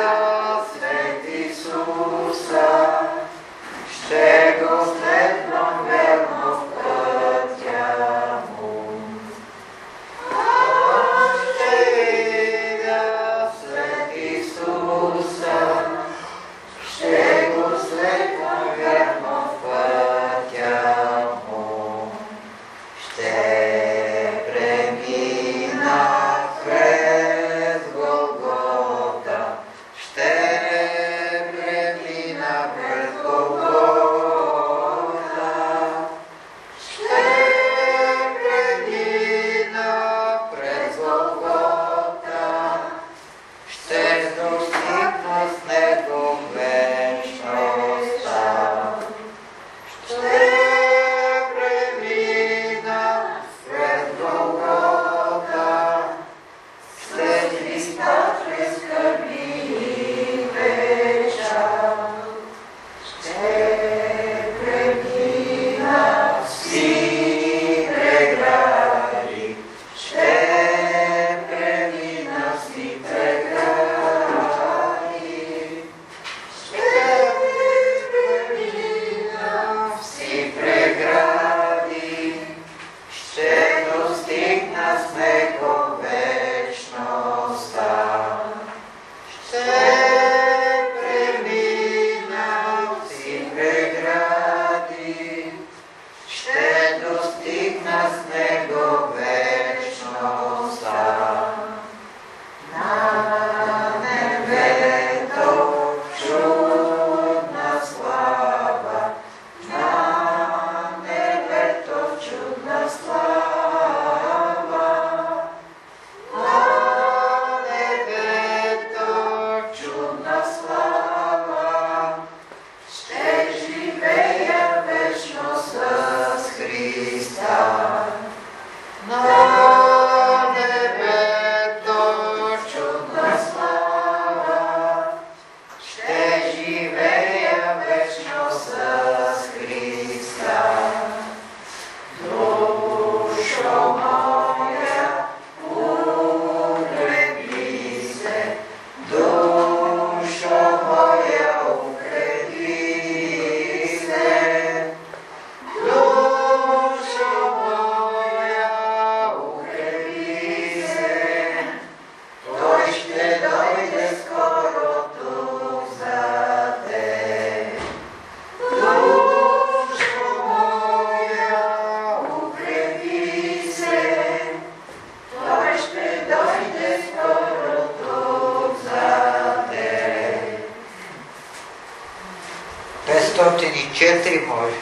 504 може.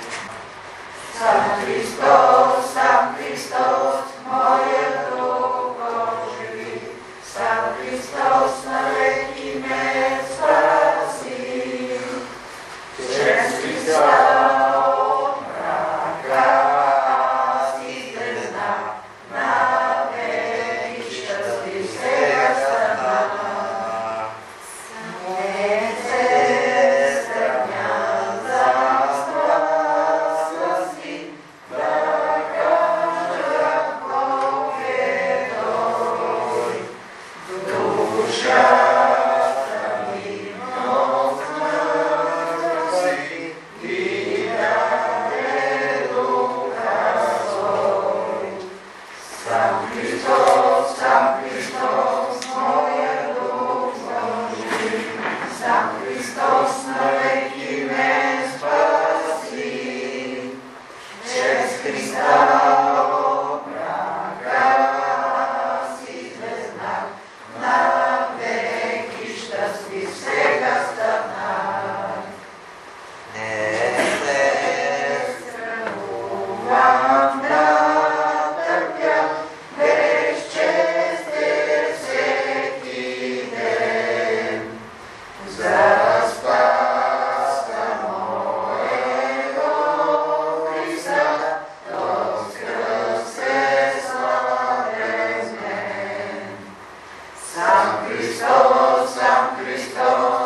Сам Христос, моя духа живи, сам Христос навеки ме спаси. Чрез Христа от мрака аз излезна, навеки щастлив сега стана. Не се стремя за спаса си, да кажа Бог е Той. Душата ми от смъртта си и даде духа свой. Сам Христос, моя духа живи, сам Христос навеки ме спаси. Чрез Христа от мрака аз излезнах, навеки щастлив сега станах. Не се Страхувам да търпя безчестие всеки ден. За спаса моего Христа, Тот кръст се славен мен. Сам Христос,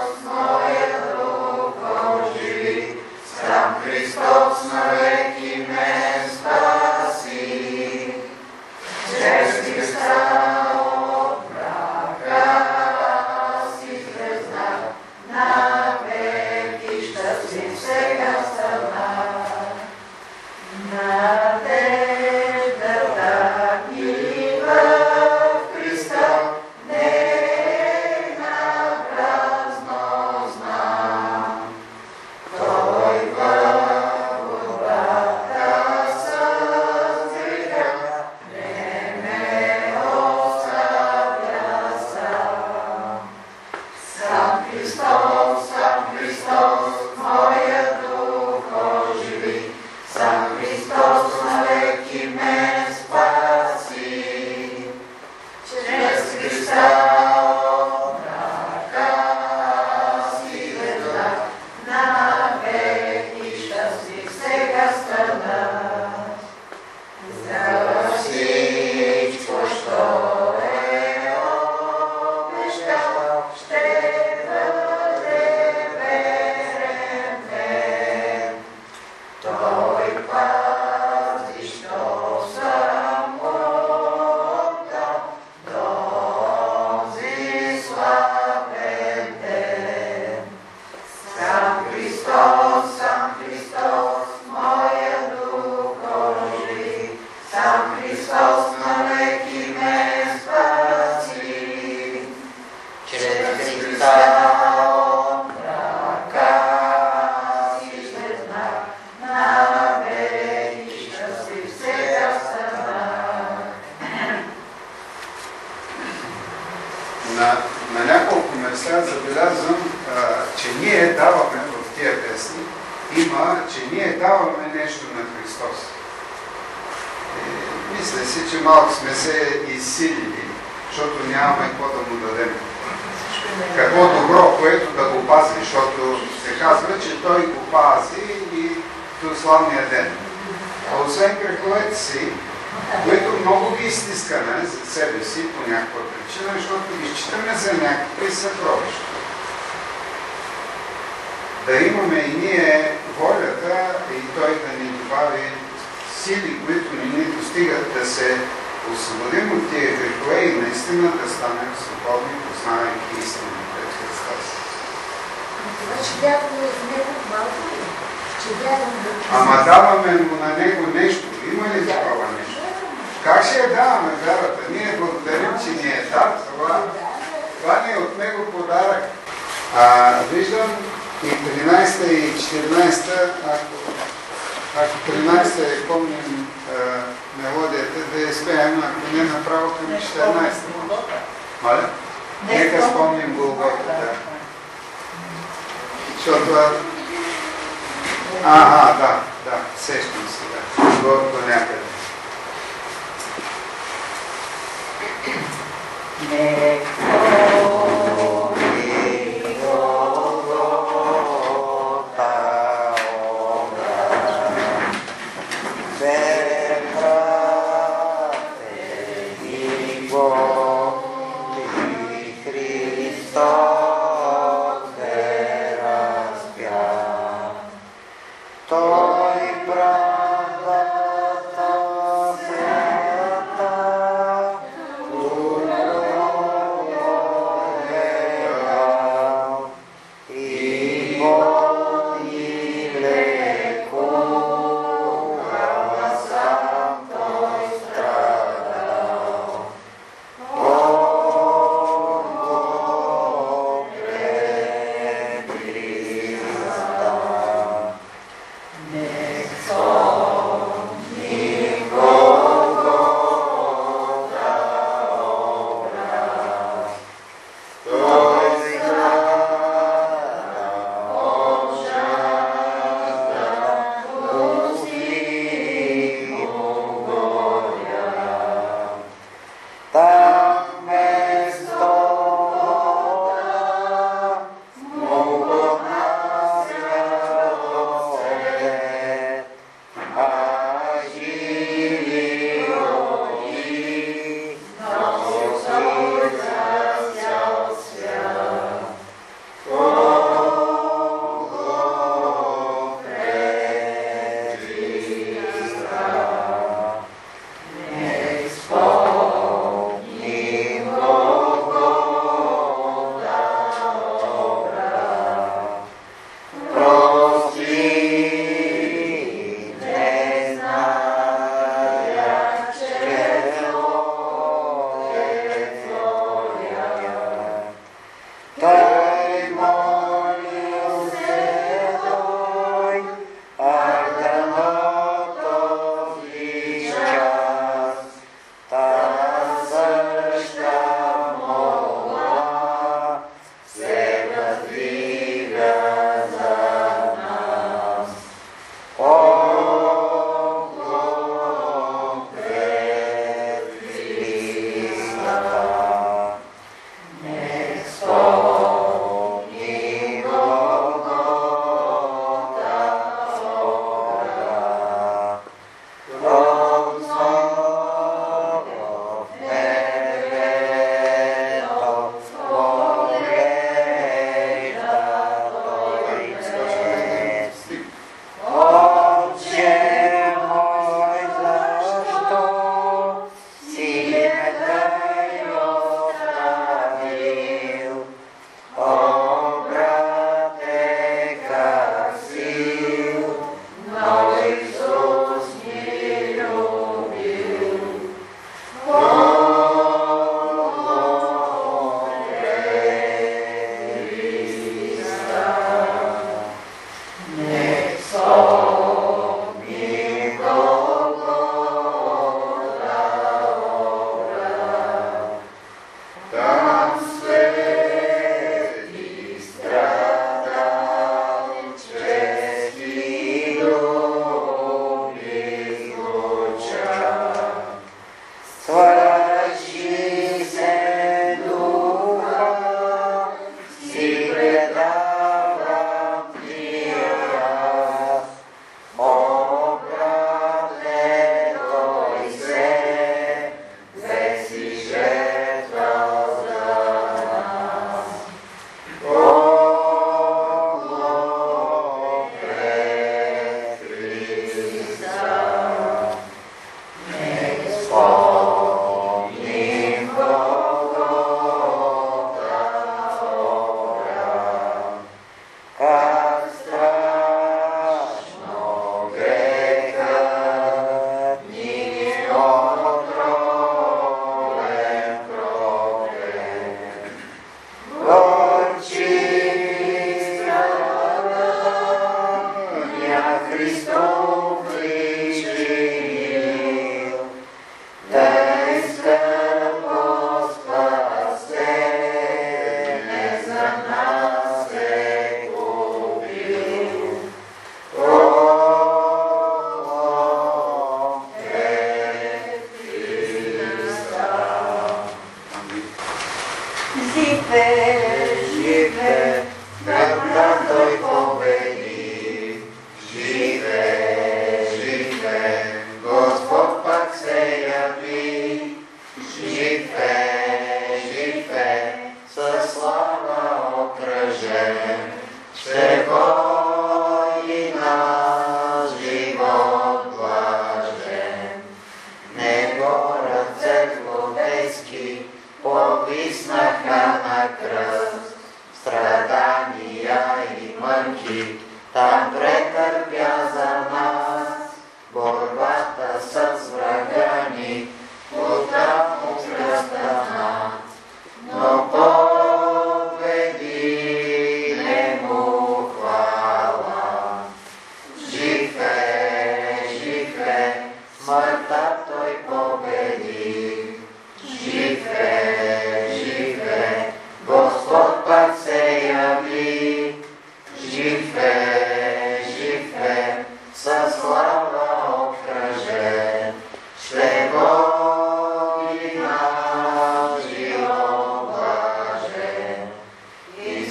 даваме в тия песни, има, че ние даваме нещо на Христос. Мисля си, че малко сме се изсилили, защото нямаме какво да му дадем. Какво добро, което да го пази, защото се казва, че Той го пази и до славния ден. А освен греховете си, които много ги изтискаме за себе си по някаква причина, защото ги считаме за някакви съкровища. Да имаме и ние волята и Той да ни добави сили, които ни достигат да се освободим от тия грехове и наистина да станем свободни, познавайки истина пред Христос. Това, че вярваме в Него малко ли? Че вярваме в Ама даваме му на Него нещо. Има ли такова нещо? Как ще я даваме вярата? Ние благодарим, че ни е дат това ни е от Него подарък. Виждам и 13-та и 14-та, ако 13-та я помним мелодията, да я спеем, ако не направо към 14-та. Моля? Нека спомним Голгота, да. Защото... да, сещам се, да. До някъде.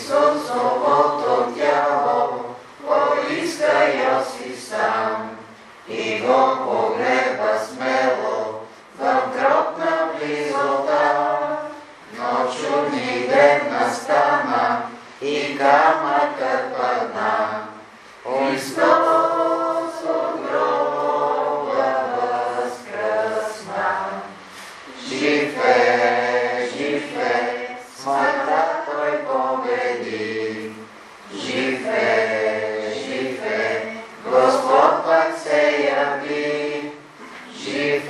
Исусовото тяло, поиская си сам и го погреба смело в гробна близота. Но чудни ден настана и камъкът падна. Христос от гроба възкръсна. Жив е, смъртта той победи. Жив е, Господ пак се яви. Жив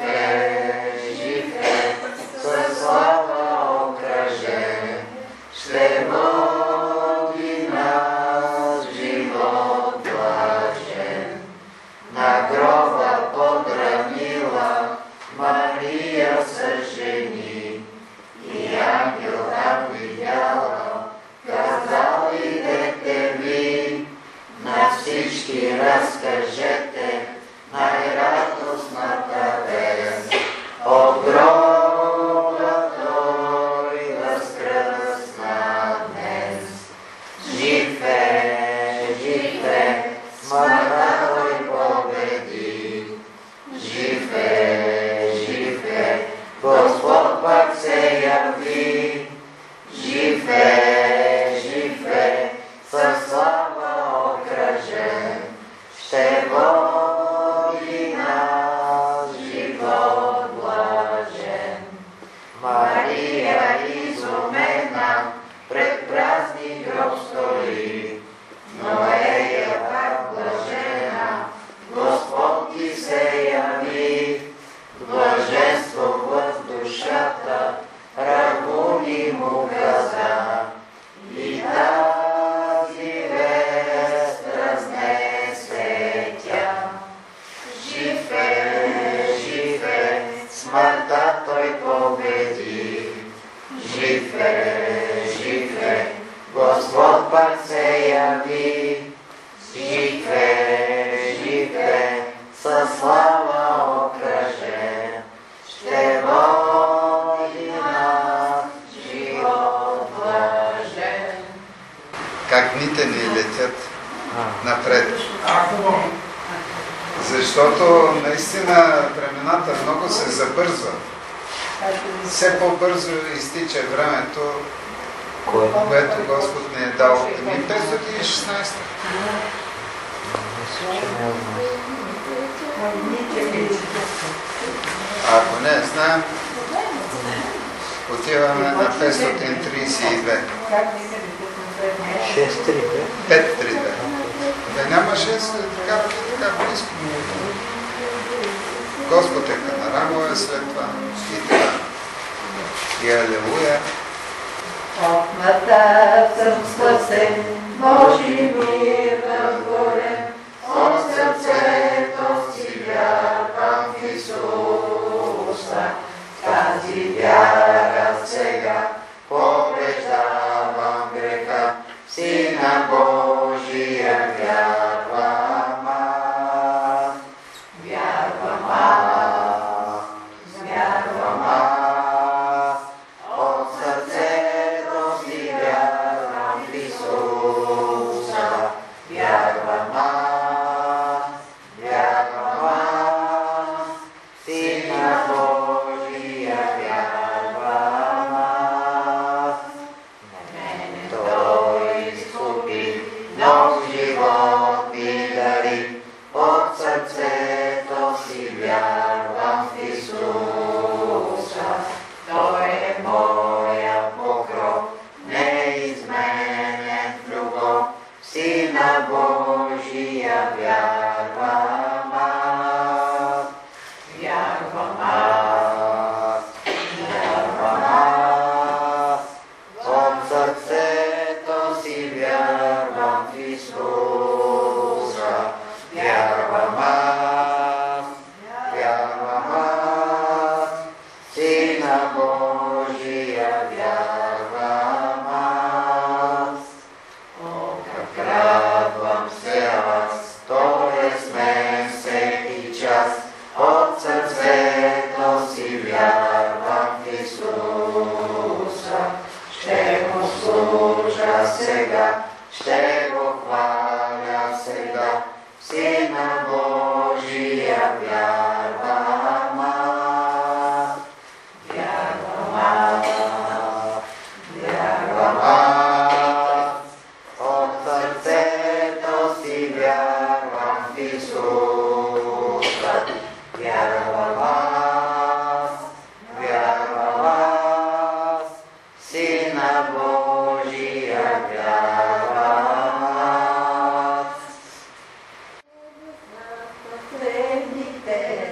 е, със слава окръжен, ще води нас живот блажен. На гроба подранила Мария съжени, и ангел там видяла, казал: идете ви, на всички разкажете най-радостната вест. От гроба той възкръсна днес. Жив е, смъртта той победи. Жив е, Господ пак се яви. Жив е, със слава окръжен, ще води нас живот блажен. Мария изумена пред празни гроб стои, но я пак блажена, Господ ти се яви. Блаженство в душата Рабуни му каза, и тази вест разнесе тя. Жив е, смъртта той победи. Жив е, Господ пак се яви. Жив е, със слава окръжен, ще води нас живот блажен. Как дните ни летят напред. Защото наистина времената много се забързват. Все по-бързо изтича времето, което Господ ни е дал. 516. Ако не знаем, отиваме на 532. 532. Да няма 6, така близко. Господ е канарамове след това и така. И алелуя. От смъртта съм спасен, Божи мир нагоре, от сърцето си вярвам в Исуса. Тази вяра сега побеждавам греха, Сина Божия вярвам аз. Вярвам аз, от сърцето си вярвам в Исуса. Вярвам аз, Сина Божия вярвам аз. Мене той изкупи, нов живот ми дари, от сърцето си вярвам в Исуса. Той е моя покров, неизменен в любов, Сина Божия вярвам аз. Вярвам аз, от сърцето си вярвам в Исуса. Вярвам аз, Сина Божия вярвам аз. О, как радвам се сега, ще го хваля сега, в Сина Божия вярвам аз. Вярвам аз, вярвам аз, от сърцето си вярвам в Исуса. Вярвам аз, вярвам аз, Сина Божия вярвам аз. Последните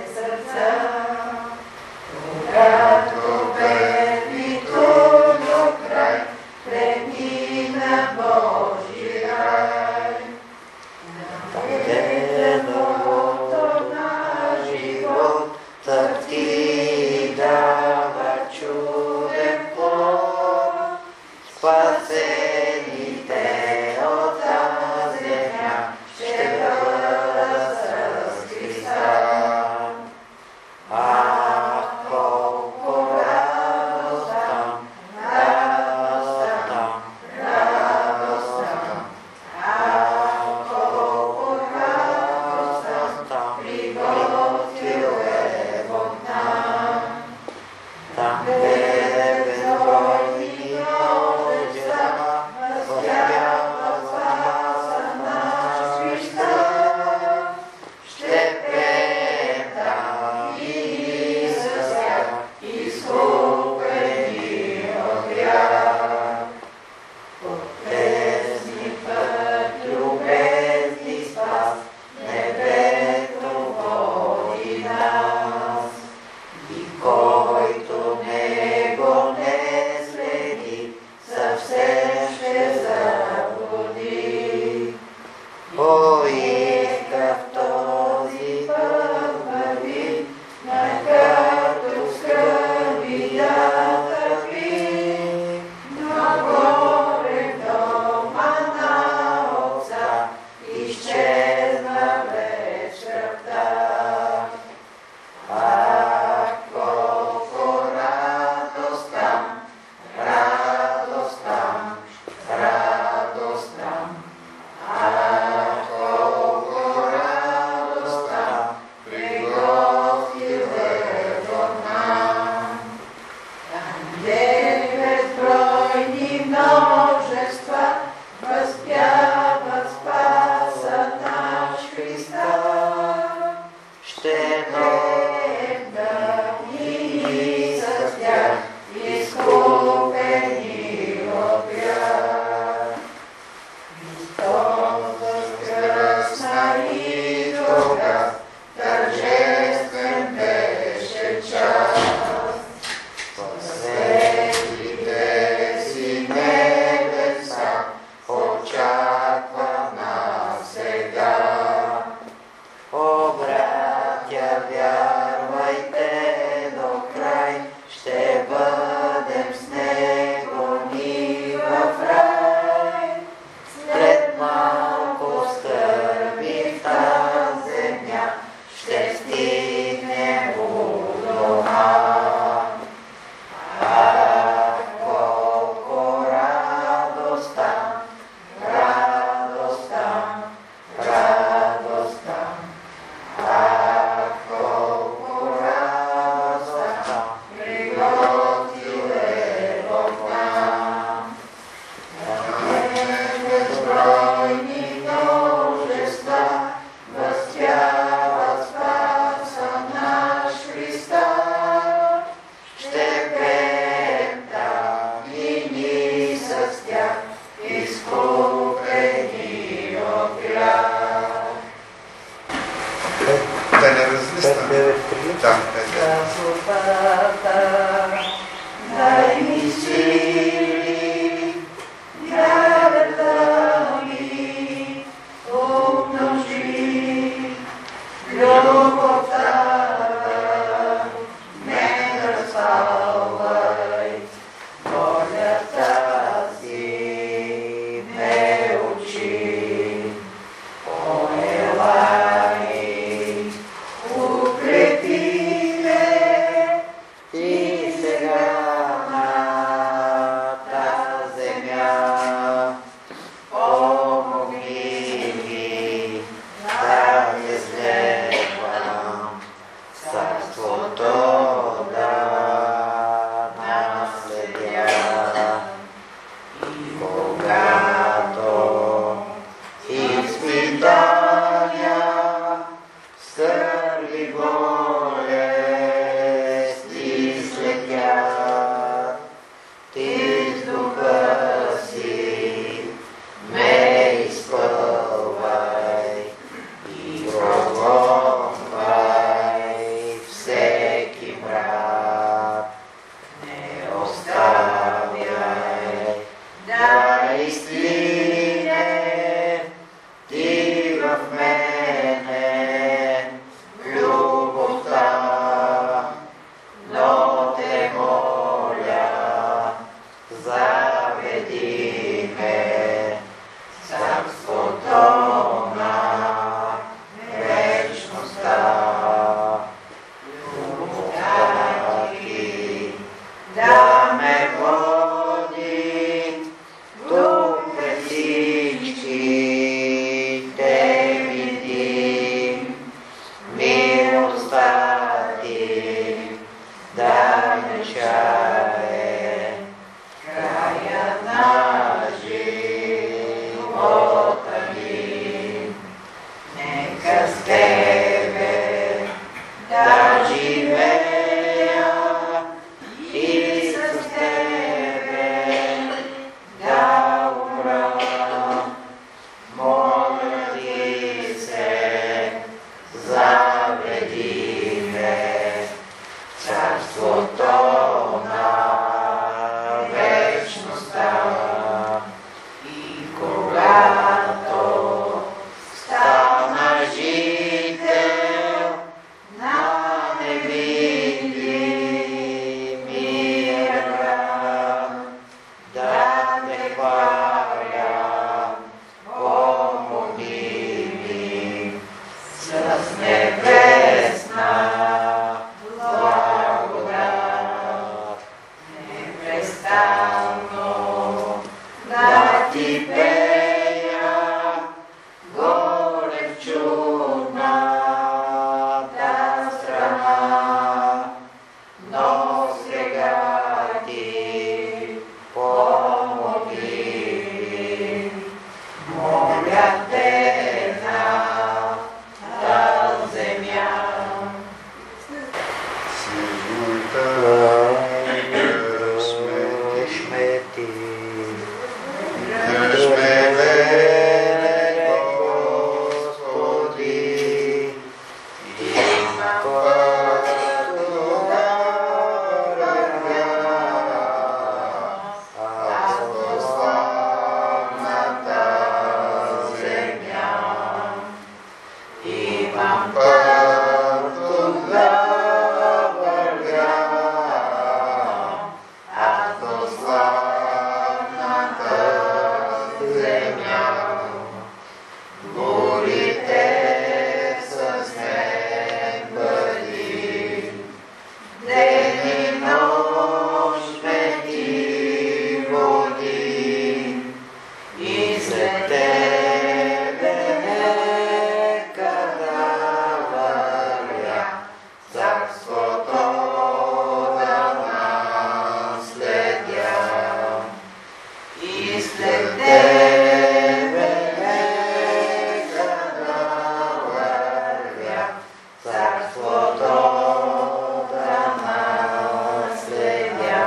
Горите с мен бъди, ден и нощ ме ти води, и след тебе нека да вървя, царството да наследя. И след тебе нека да вървя, царството да наследя.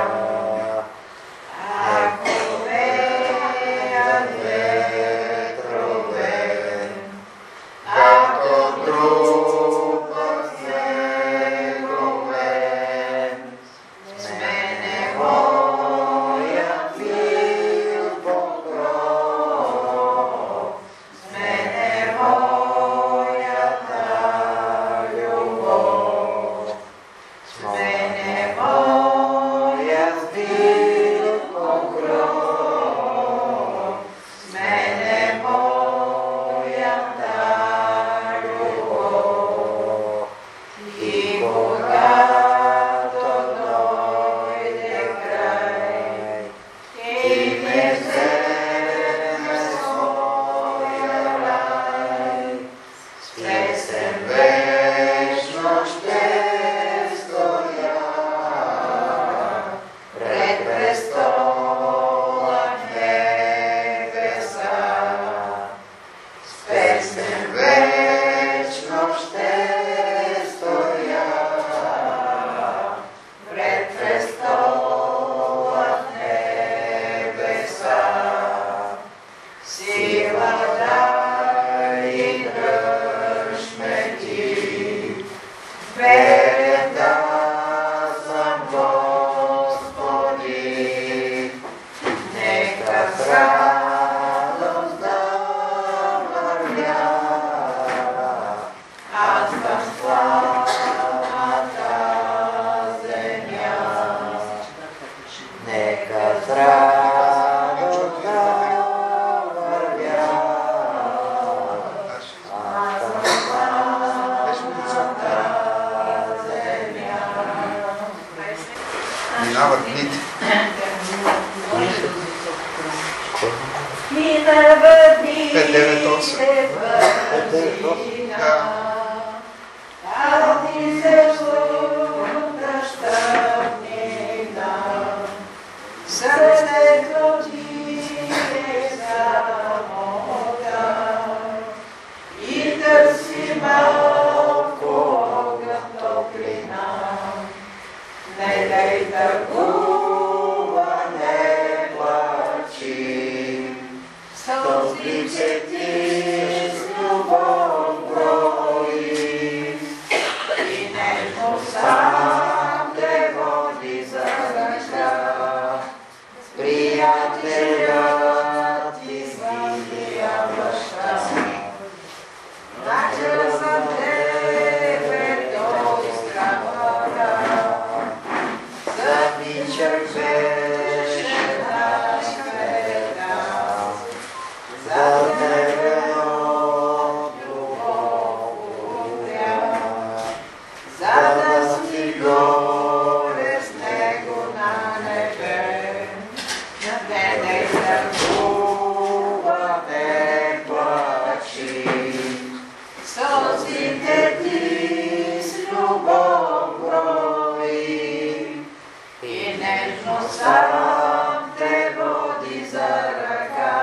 Ако веят ветрове, ако трупат снегове, с мене моят мил покров, с мене моята любов, с мене моят мил покров, с мене моята любов. И когато дойде край и ме вземе своя рай, с песен вечно ще стоя пред престола в небеса. С песен вечно ще стоя пред престола в небеса. Сила дай и дръж ме ти, верен да съм, Господи, нека с радост да вървя аз към славната земя. Нека с радост да вървя аз към славната земя. Минават дните. Минават дните 5-9-8. бързина, а ти се луташ тъмнина. Сърцето ти е самота и търси малко огън топлина. Не дай тъгува, не плачи, сълзите ти с любов брои, и нежно сам те води за ръка. Приятелят ти свилия баща, начал за тебе той страха. Замичък беше на света, за тебе от любов умря, за да си горе с него на небе. Не дай тъгува, не плачи, сълзите ти с любов брои, и нежно сам те води за ръка.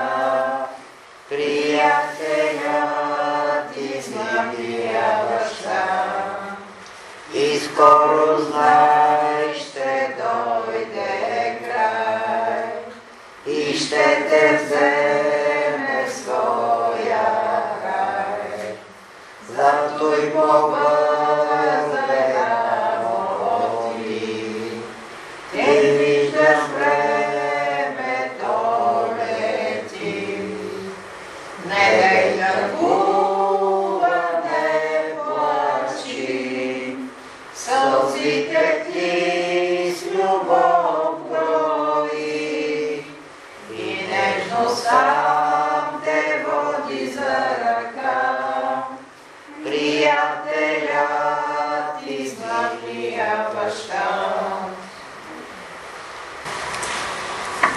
Приятелят ти слабия баща, и скоро знай ще дойде край, и ще те вземе своя рай. Зато и по-бързо работи, ти виждаш времето лети. Не дай тъгува, не плачи, сълзите ти с любов брои, и нежно сам те води за ръка.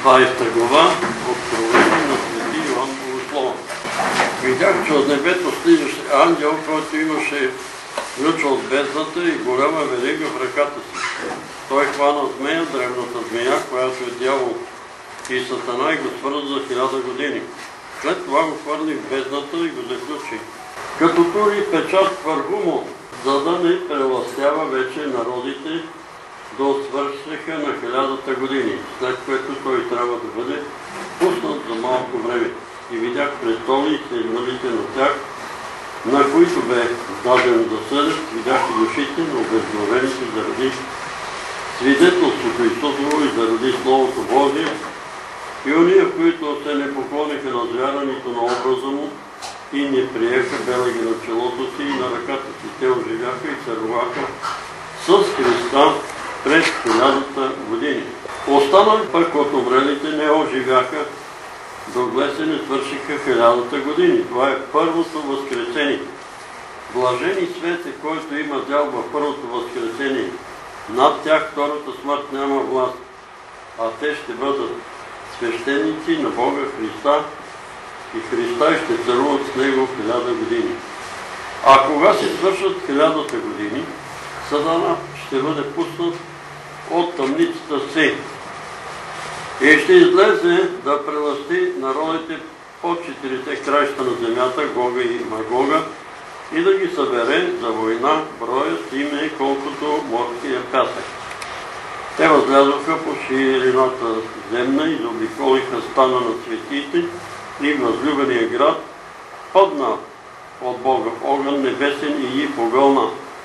20 глава, Откровение на Свети Йоан Богослов. Видях, че от небето слизаше ангел, който имаше ключ от бездната и голяма верига в ръката си. Той хвана змея, древната змея, която е дявол и Сатана, и го свърза за 1000 години. След това го хвърли в бездната и го заключи. Като тури печат върху му, за да не преластява вече народите до свършиха на 1000 години, след което той трябва да бъде пуснат за малко време. И видях престоли и седналите на тях, на които бе даден да съдят, видях и душите на обезглавените заради свидетелството Исусово и заради Словото Божие, и ония, които се не поклониха на звяра, нито на образа му, и не приеха белеги на челото си и на ръката си. Те оживяха и царуваха с Христа през 1000 години. Останали пък от умрелите не оживяха, доглед се не свършиха 1000 години. Това е първото възкресение. Блажени свет е, който има дял в първото възкресение. Над тях втората смърт няма власт, а те ще бъдат свещеници на Бога Христа и Христа ще царуват с Него 1000 години. А кога се свършат 1000 години, Сатана ще бъде пуснат от тъмницата си и ще излезе да прелъсти народите по 4 краища на земята, Гога и Магога, и да ги събере за война, броят им е колкото морския пясък. Те възлязоха по ширината земна и заобиколиха стана на светиите и възлюбения град, падна от Бога огън небесен и ги погълна.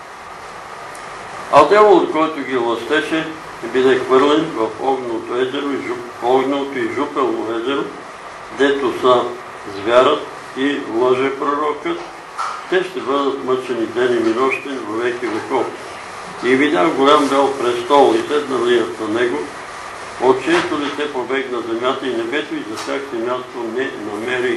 А дяволът, който ги властеше, биде хвърлен в огненото и жупелно езеро, дето са звярат и лъжепророкът. Те ще бъдат мъчени ден и нощен во веки веков. И видях голям бел престол и седналият на него, от чието лице побегна земята и небето, и за тях си място не намери.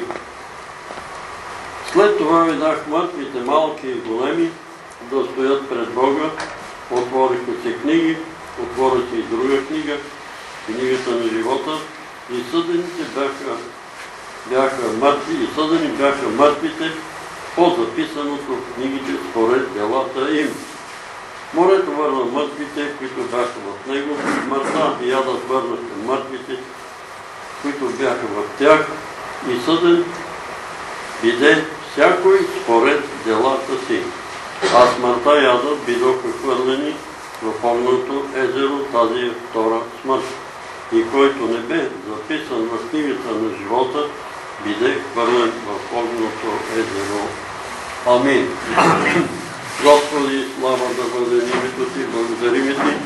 След това видях мъртвите, малки и големи, да стоят пред Бога. Отвориха се книги, отвори се и друга книга, книгата на живота, и съдените бяха мъртви, и съдени бяха мъртвите по записаното в книгите според делата им. Морето върна мъртвите, които бяха в него, смъртта и ядът върнаха мъртвите, които бяха в тях, и съден биде всякой според делата си. А смъртта и ядът бидоха хвърлени в огненото езеро, тази е втора смърт. И който не бе записан в книгата на живота, биде хвърлен в огненото езеро. Амин. Господи, слава да бъде името Ти, благодарим Ти,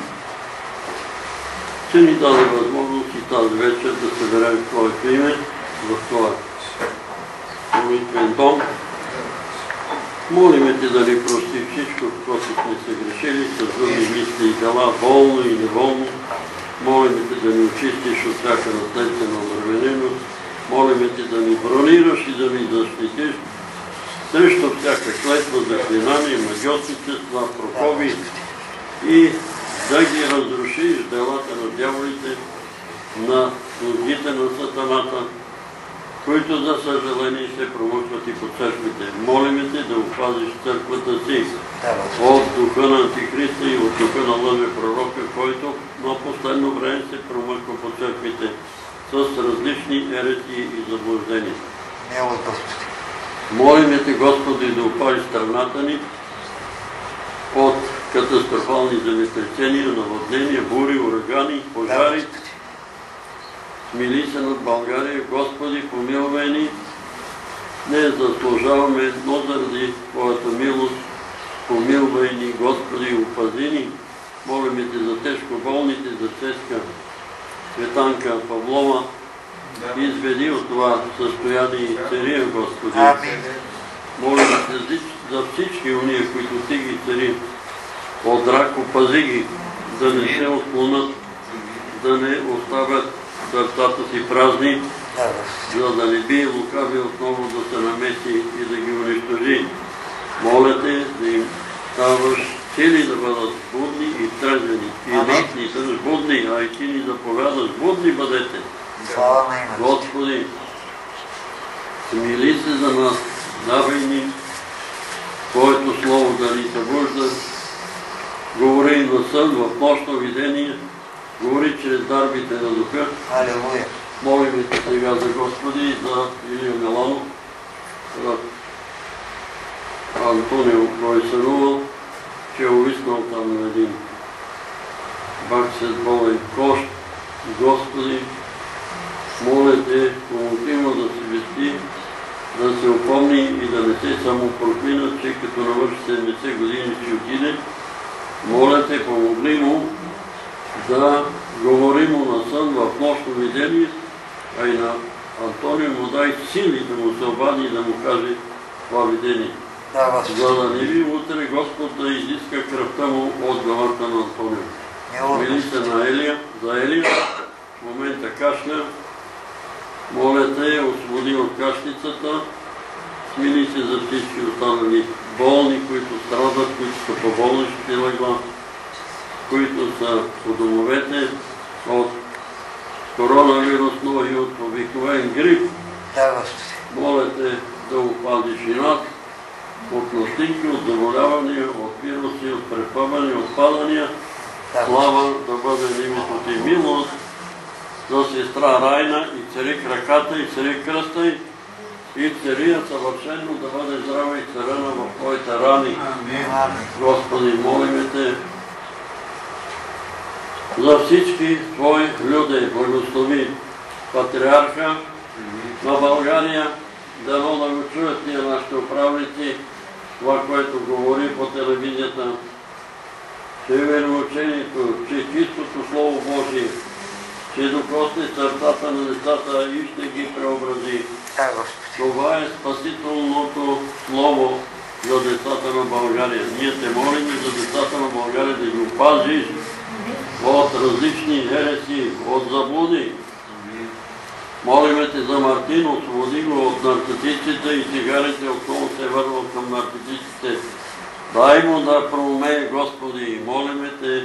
че ни даде възможност и тази вечер да съберем в Твоето име, в Твоя молитвен дом. Молиме Ти да ни прости всичко, което сме се грешили, с думи, мисли и дела, волно и неволно. Молиме Ти да ни очистиш от всяка наследствена обремененост. Молиме Ти да ни бронираш и да ни защитиш срещу всяка клетва, заклинание, магиотничества, пропови, и да ги разрушиш делата на дяволите, на слугите на сатаната, които за съжаление се промъкват и по църквите. Молиме Те да опазиш църквата си от духа на Антихриста и от духа на лъжепророка, който на последно време се промъква по църквите с различни еретии и заблуждения. Молиме Те, Господи, да опазиш страната ни от катастрофални земетресения, наводнения, бури, урагани, пожари. Смили се над България, Господи, помилвай ни. Не заслужаваме, но заради Твоята милост, помилвай ни, Господи, опази ни. Молиме Те за тежко болните, за Цецка Цветанка Павлова. Изведи от това състояние и цария, Господи. Молиме Те за всички уния, които Ти ги цари. От рак опази ги, да не се отклонат, да не оставят сърцата си празни, за да не би лукави отново да се намеси и да ги унищожи. Моля Те да им даваш сили да бъдат будни и трезвени. И нас ни бъдеш будни, а и Ти ни заповядаш, будни бъдете Слава на името. Господи, смили се за нас, давай ни Твоето Слово да ни събужда, говори на сън, в нощно видение, говори чрез дарбите на Духа. Алелуя. Молим се сега за Господи, за Илия Меланов, за Антонио Гойсанова, че е увиснал там на един бак с болен кош. Господи, моля Те, помогни му да се вести, да се опомни и да не се само проклина, че като навърши 70 години ще отиде. Моля Те, помогни му да говори му на сън в нощно видение, а и на Антонио му дай сили да му се обади и да му каже това видение. Да, Господи. За да не би утре Господ да изиска кръвта му от главата на Антонио. Мили се на Елия, за Елия, в момента кашля. Моля Те, освободи от кашлицата, смили се за всички останали болни, които страдат, които са по болничните легла, които са по домовете от коронавирус, но и от обикновен грип. Да, Господи. Моля Те да опазиш и нас от настинки, от заболявания, от вируси, от препъвания, от падания. Да, Слава да бъде името Ти, милост за сестра Райна и цари краката и цари кръста и цария съвършено да бъде здрава и царена в Твоите рани. Амин. Господи, молиме Те за всички Твои люди, благослови патриарха на България, дано да го чуят тия нашите управници, това, което говори по телевизията, че вероучението, че чистото Слово Божие, че докосне сърцата на децата и ще ги преобрази. Да, Господи. Това е спасителното Слово за децата на България. Ние Те молим за децата на България да ги опазиш от различни ереси, от заблуди. Молиме Те за Мартин, освободи го от наркотиците и цигарите, отново се върнал към наркотиците. Дай му да проумее, Господи, молиме Те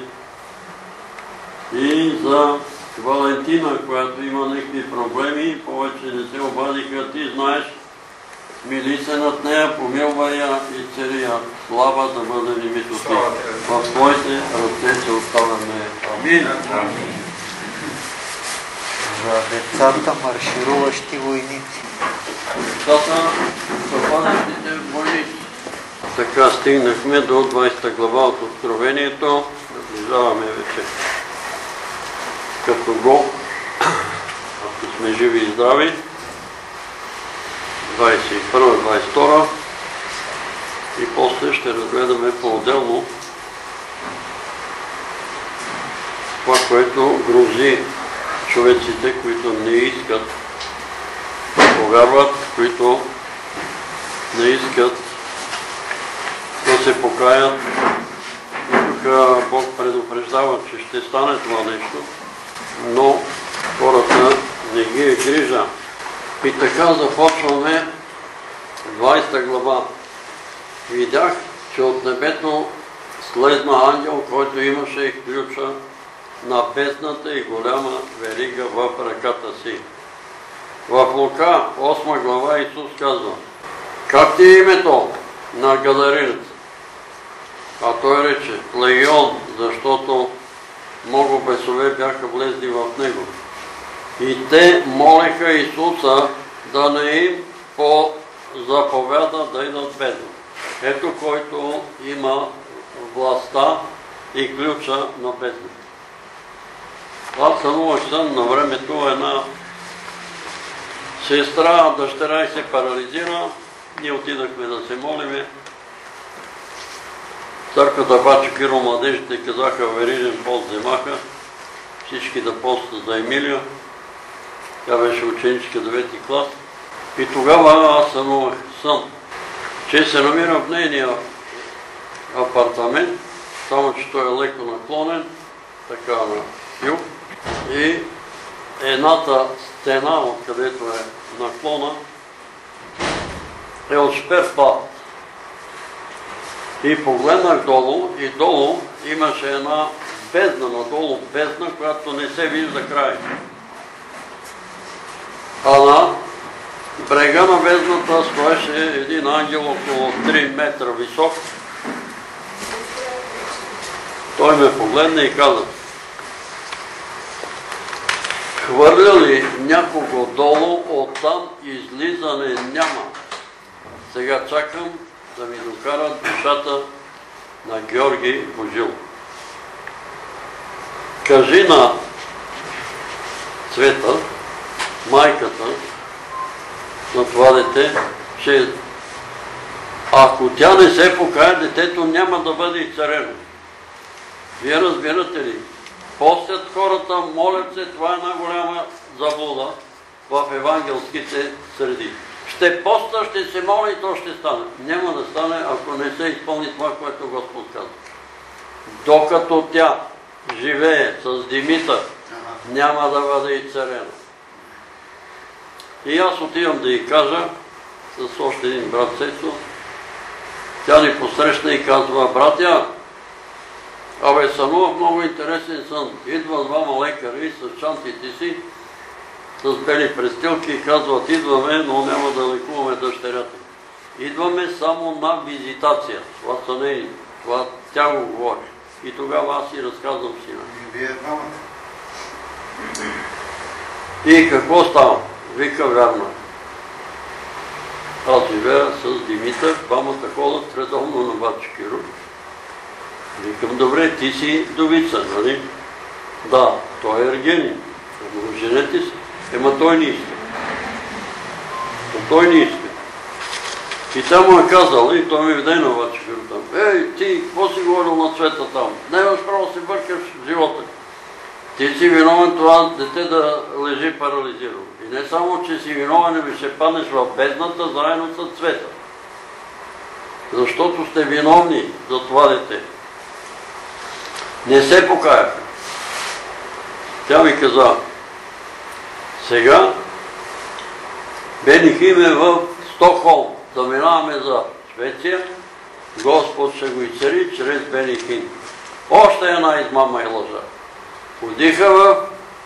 и за Валентина, която има някакви проблеми, повече не се обадиха, Ти знаеш, мили се над нея, помилвай я и цари я. Слава да бъде името Ти. В Твоите ръце се оставяме. Амин. За децата маршируващи войници. Децата съпадащите войници. Така стигнахме до 20 глава от Откровението. Наближаваме вече като го, ако сме живи и здрави. 21-22 и после ще разгледаме по-отделно това, което грози човеците, които не искат да повярват, които не искат да се покаят. И тук Бог предупреждава, че ще стане това нещо, но хората не ги е грижа. И така започваме 20 глава. Видях, че от небето слезна ангел, който имаше ключа на бездната и голяма верига в ръката си. В Лука 8 глава Исус казва: как ти е името на Гадаринец? А той рече: Легион, защото много бесове бяха влезли в него. И те молеха Исуса да не им заповяда да идат бездна. Ето който има властта и ключа на бездна. Аз сънувах сън на времето, една сестра, дъщеря й се парализира. Ние отидахме да се молиме. Църквата Бачо Киро младежите казаха: верижен пост вземаха, всички да постат за Емилия. Тя беше ученичка 9-ти клас. И тогава аз сънувах сън, че се намира в нейния апартамент, само че той е леко наклонен, така на юг. И едната стена, откъдето е наклона, е от шперпад. И погледнах долу и долу имаше една бездна, надолу бездна, която не се вижда край. А на брега на бездната стоеше един ангел около 3 метра висок. Той ме погледна и каза: хвърля ли някого долу, оттам излизане няма. Сега чакам да ми докарат душата на Георги Божилов. Кажи на Цвета, майката на това дете, че ако тя не се покае, детето няма да бъде изцарено. Вие разбирате ли? Постят хората, молят се, това е една голяма заблуда в евангелските среди. Ще поста, ще се моля и то ще стане. Няма да стане, ако не се изпълни това, което Господ казва. Докато тя живее с Димитър, няма да бъде изцарена. И аз отивам да й кажа с още един брат Сецо. Тя ни посрещна и казва: братя, абе, сънувах много интересен сън. Идват двама лекари с чантите си, с бели престилки и казват: идваме, но няма да лекуваме дъщерята. Идваме само на визитация. Това са нейни. Това тя го говори. И тогава аз си разказвам сина. И вие двамата. И какво става? Вика: вярно. Аз живея с Димитър, двамата ходят редовно на Бачи Киро. Викам: добре, ти си вдовица, нали? Да, той е Ергенин. Женете си. Ема той не иска. Той не иска. И тя му е казала, и той ми веде на Бачи Киро там: ей, ти, какво си говорил на Цвета там? Не имаш право да се бъркаш в живота. Ти си виновен това дете да лежи парализирано. И не само, че си виновен, ами ще паднеш в бездната заедно с Цвета. Защото сте виновни за това дете. Не се покаяха. Тя ми каза: сега Бенихим е в Стокхолм. Да минаваме за Швеция. Господ ще го изцели чрез Бенихим. Още една измама и лъжа. Ходиха в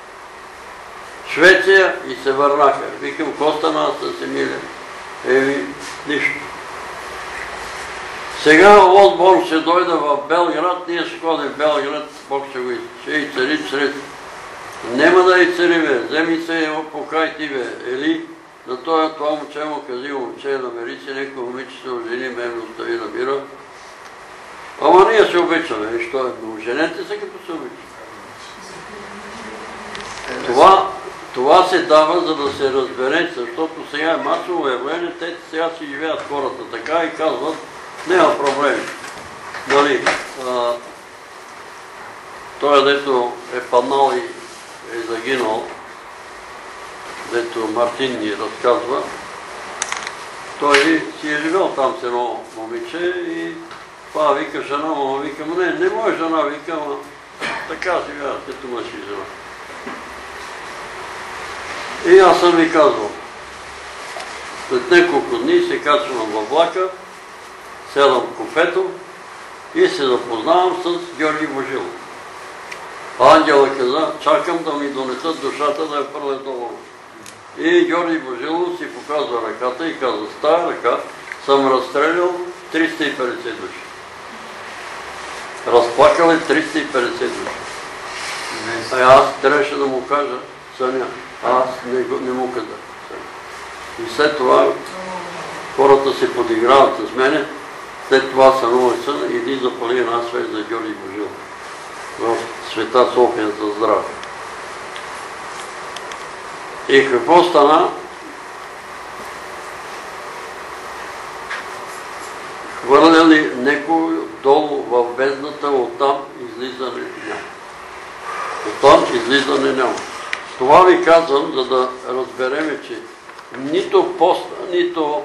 Швеция и се върнаха. Викам: какво стана с Емилия? Еми, нищо. Сега Осборн ще дойде в Белград, ние ще ходим в Белград, Бог ще го изцели чрез. Нема да изцели, бе, вземи се, покай ти, бе, Ели, на това момче му кази: момче, намери си някой момиче, се ожени, мен остави на бира. Ама ние се обичаме, и що е? Но женете се като се обичаме. Това се дава, за да се разбере, защото сега е масово явление, те сега си живеят хората така и казват: няма проблеми. Нали, той, дето е паднал и е загинал, дето Мартин ни разказва, той си е живел там с едно момиче и това вика жена, мама вика: не моя жена, вика, ама така живеят, като мъж и жена. И аз съм ви казвал, след няколко дни се качвам във влака, седам в купето и се запознавам с Георги Божилов. Ангела каза: чакам да ми донесат душата да я пърля долу. И Георги Божилов си показва ръката и каза: с тая ръка съм разстрелял 350 души. Разплакал е 350 души. Аз трябваше да му кажа: съня. Аз не му казах. И след това хората се подиграват с мене. След това сънувах сън и иди запали една свеж за Георги Божилов в Света София за здраве. И какво стана? Хвърля ли некой долу в бездната, оттам излизане няма. Оттам излизане няма. Това ви казвам, за да разбереме, че нито поста, нито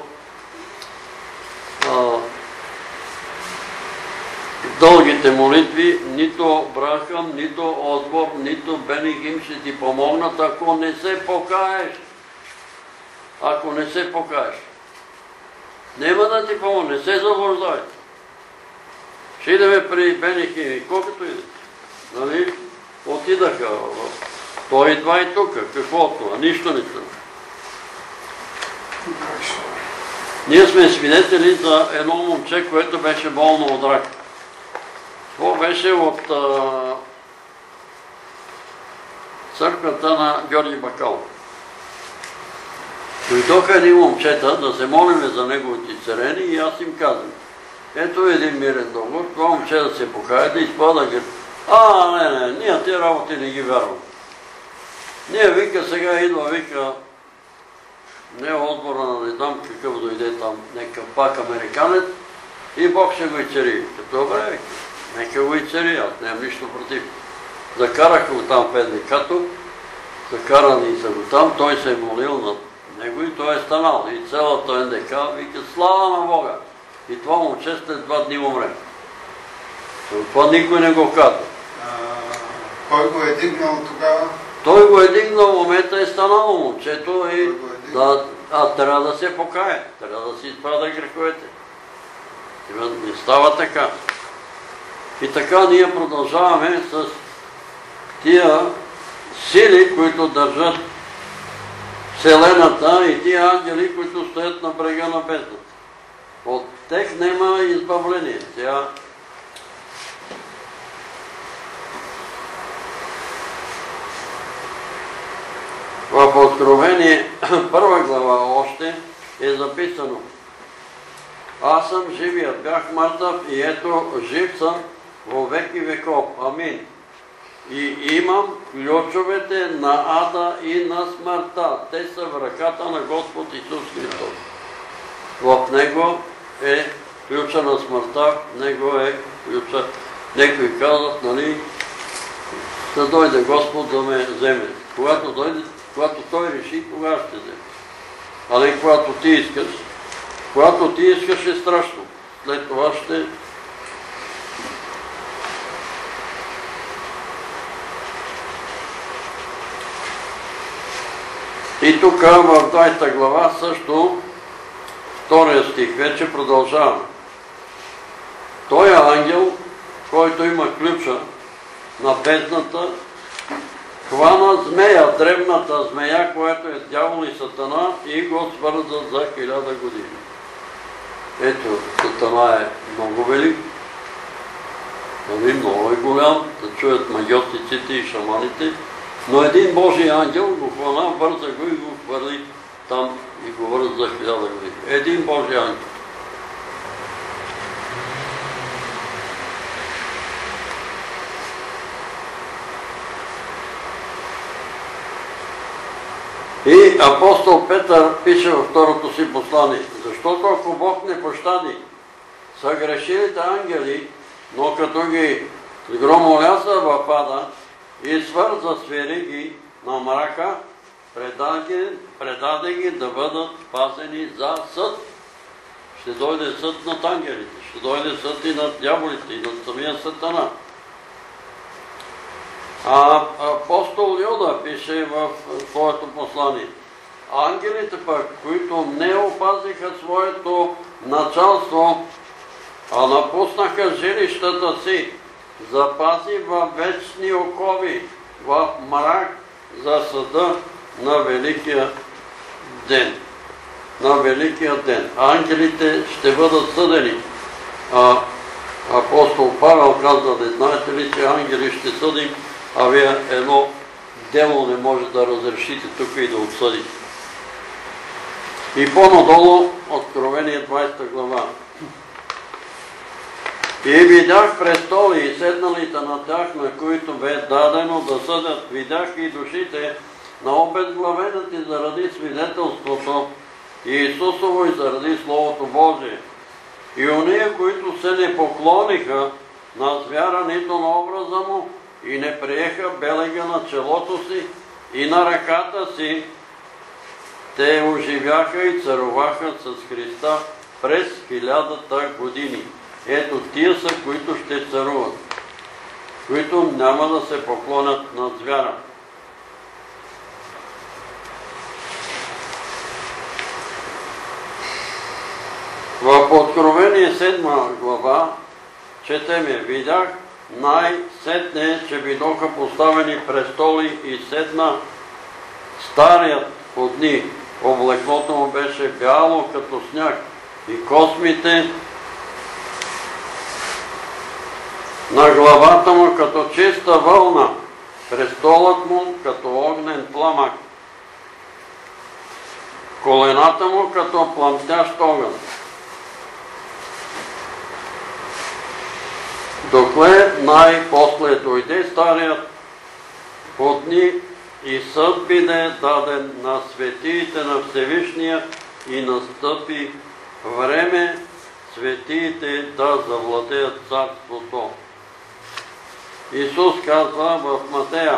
дългите молитви, нито Брахам, нито Осбор, нито Бенихим ще ти помогнат, ако не се покаеш. Ако не се покаеш. Нема да ти помогне, не се заблуждайте. Ще идеме при Бенихим и колкото иде. Нали? Отидаха. Той идва и тук. Какво от това? Нищо не стана. нищо. Ние сме свидетели за едно момче, което беше болно от рак. Това беше от църквата на Георги Бакалов. Дойдоха едни момчета да се молиме за неговите царени и аз им казвам: ето един мирен договор, това момче да се покае, да изпада ги. Не, ние тези работи не ги вярвам. Ние, вика, сега идва, вика, не е отбора на не знам какъв дойде там, някакъв пак американец и Бог ще го изцери. Като добре, вика, нека го изцери, аз нямам нищо против. Закарах го там в НДК-то, закарани са го там, той се е молил на него и той е станал. И цялата НДК вика: слава на Бога! И това момче след 2 дни умре. Това никой не го казва. Кой го е дигнал тогава? Той го е дигнал, в момента е станало момчето и трябва да се покае, трябва да си изпада греховете. Не става така. И така ние продължаваме с тия сили, които държат Вселената и тия ангели, които стоят на брега на бездната. От тях няма избавление. Сега в Откровение 1 глава още е записано: аз съм живият, бях мъртъв и ето жив съм во веки веков. Амин. И имам ключовете на ада и на смъртта. Те са в ръката на Господ Исус Христос. В Него е ключа на смъртта, в Него е ключа. Некои казват, нали, да дойде Господ да ме вземе. Когато дойде, когато Той реши, кога ще вземе. А не когато ти искаш. Когато ти искаш е страшно. След това ще... И тук в 20 глава също, 2 стих, вече продължаваме. Той е ангел, който има ключа на бездната, хвана змея, древната змея, която е дявол и Сатана, и го свърза за 1000 години. Ето, Сатана е много велик, много е голям, да чуят магиотиците и шаманите, но един Божий ангел го хвана, върза го и го хвърли там и го върза за 1000 години. Един Божий ангел. И апостол Петър пише във второто си послание: защото ако Бог не пощади съгрешилите ангели, но като ги громоляса в ада и свърза с вериги на мрака, предаде ги да бъдат пазени за съд. Ще дойде съд над ангелите, ще дойде съд и над дяволите, и над самия Сатана. Апостол Юда пише в своето послание: ангелите пък, които не опазиха своето началство, а напуснаха жилищата си, запази във вечни окови, в мрак за съда на Великия ден. На Великия ден. Ангелите ще бъдат съдени. Апостол Павел казва: не знаете ли, че ангели ще съдим, а вие едно дело не може да разрешите тук и да отсъдите. И по-надолу, Откровение 20 глава. И видях престоли и седналите на тях, на които бе дадено да съдят. Видях и душите на обезглавените заради свидетелството Иисусово и заради Словото Божие. И ония, които се не поклониха на звяра, нито на образа му, и не приеха белега на челото си и на ръката си, те оживяха и царуваха с Христа през 1000 години. Ето тия са, които ще царуват, които няма да се поклонят на звяра. В Откровение 7 глава четеме: видях най-сетне, че видоха поставени престоли и седна старият от дни, облеклото му беше бяло като сняг и космите на главата му като чиста вълна, престолът му като огнен пламък, колената му като пламтящ огън. Докле най-после дойде старият от дни и съд биде даден на светиите на Всевишния и настъпи време светиите да завладеят царството. Исус казва в Матея,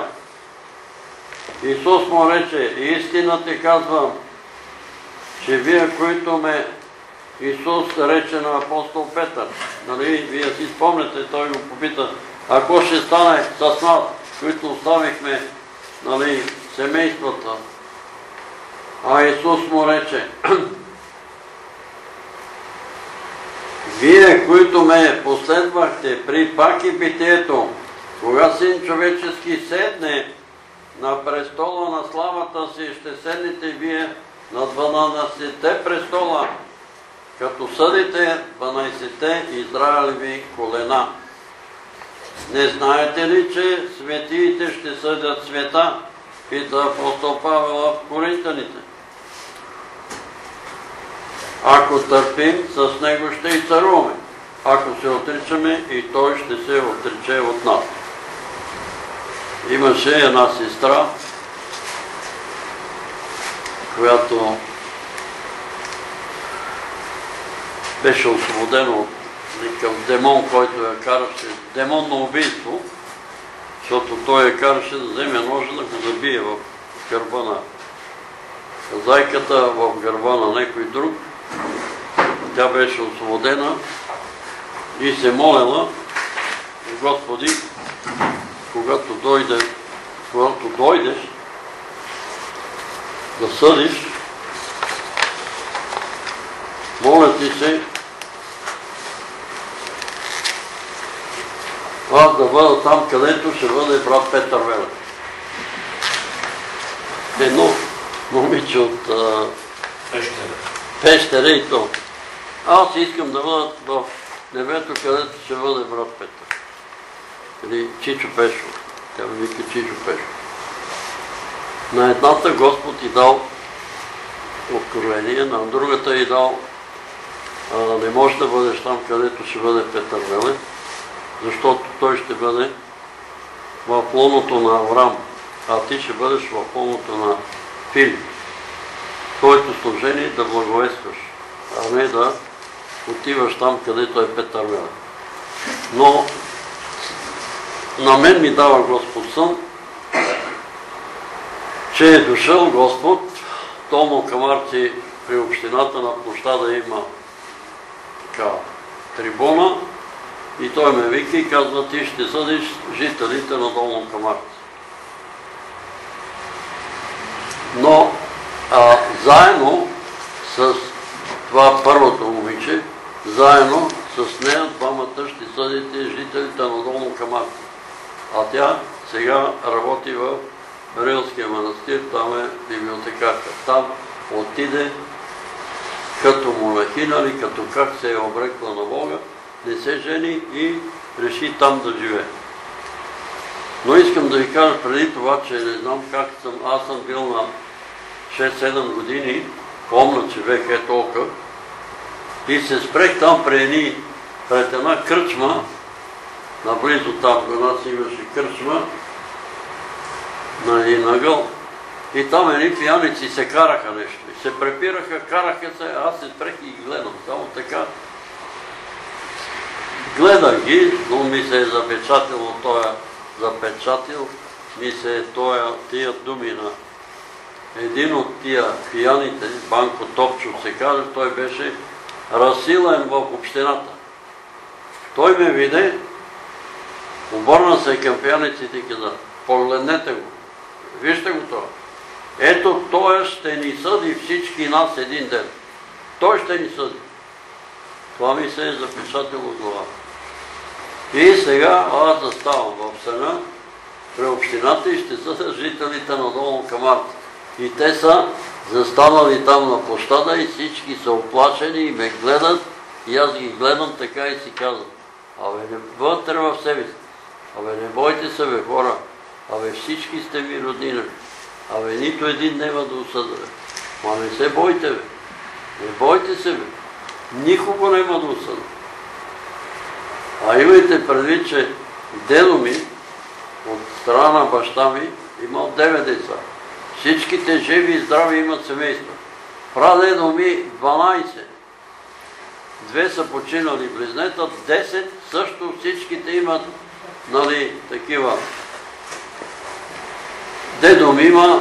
Исус му рече, истина ти казвам, че вие, които ме Исус рече на апостол Петър, нали, вие си спомняте, той го попита, ако ще стане с нас, които оставихме, нали, семействата, а Исус му рече, вие, които ме последвахте при паки битието, кога Син човечески седне на престола на славата си, ще седнете вие на 12 престола, като съдите 12 Израилеви колена. Не знаете ли, че светиите ще съдят света? Пита апостол Павел в Коринтяните. Ако търпим, с него ще и царуваме. Ако се отричаме, и той ще се отрече от нас. Имаше една сестра, която беше освободена от някакъв демон, който я караше, демон на убийство, защото той я караше да вземе ножа да го забие в гърба на зайката, в гърба на някой друг. Тя беше освободена и се молела, Господи, когато дойдеш да съдиш, моля ти се, аз да бъда там, където ще бъде брат Петър Велев. Едно момиче от Пещера и то. Аз искам да бъда в небето, където ще бъде брат Петър. Или Чичо Пешо. Тя ми вика Чичо Пешо. На едната Господ и дал откровение, на другата и дал не можеш да бъдеш там, където ще бъде Петър Велев, защото той ще бъде в лоното на Аврам, а ти ще бъдеш в лоното на Филип. Твоето служение е да благовестваш, а не да отиваш там, където е Петър Велев. Но на мен ми дава Господ сън, че е дошъл Господ, Томо Камарци при общината на площада има трибуна и той ме вика и казва, ти ще съдиш жителите на Долно Камарци. Но заедно с това първото момиче, заедно с нея двамата ще съдите жителите на Долно Камарци. А тя сега работи в Рилския манастир, там е библиотекарка. Там отиде като монахиня или като как се е обрекла на Бога, не се жени и реши там да живее. Но искам да ви кажа преди това, че не знам как аз съм бил на 6-7 години, помня, че век е толкова, и се спрех там пред една кръчма, наблизо там, до нас имаше кръчма, на един ъгъл, и там едни пияници се караха нещо. И се препираха, караха се, аз се спрех и ги гледам. Само така. Гледах ги, но ми се е запечатил ми се е тия думи на един от тия пияните, Банко Топчов се казва, той беше разсилен в общината. Той ме виде, обърна се към пияниците и каза, погледнете го, вижте го това. Ето той ще ни съди всички нас един ден. Той ще ни съди. Това ми се е запечатило в главата. И сега аз заставам в съня при общината и ще съдя жителите на Долно Камарци. И те са застанали там на площада и всички са оплашени и ме гледат. И аз ги гледам така и си казвам: абе, не вътре в себе си. Абе, не бойте се, бе, хора. Абе, всички сте ми роднина. Абе, нито един няма да осъда. Ма не се бойте, бе. Не бойте се, бе. Никого няма да осъда. А имайте предвид, че дедо ми, от страна на баща ми, имал 9 деца. Всичките живи и здрави имат семейства. Прадедо ми 12. 2 са починали близнета, 10 също всичките имат, нали, такива. Дедо ми има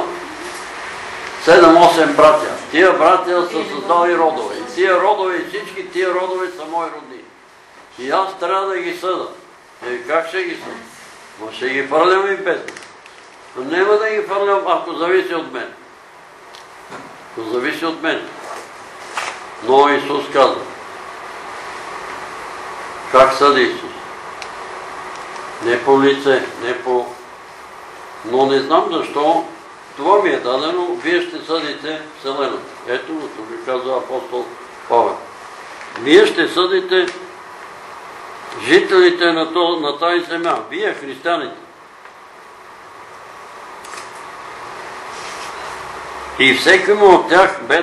7-8 братя. Тия братя са създали родове. И тия родове, и всички тия родове са мои роднини. И аз трябва да ги съда. Как ще ги съда? Но ще ги фърлям и без. Но няма да ги фърлям, ако зависи от мен. Ако зависи от мен. Но Исус казва: как съди Исус? Не по лице, не по... Но не знам защо това ми е дадено, вие ще съдите Вселената. Ето го, тук казва апостол Павел. Вие ще съдите жителите на тази земя. Вие, християните. И всекому от тях бе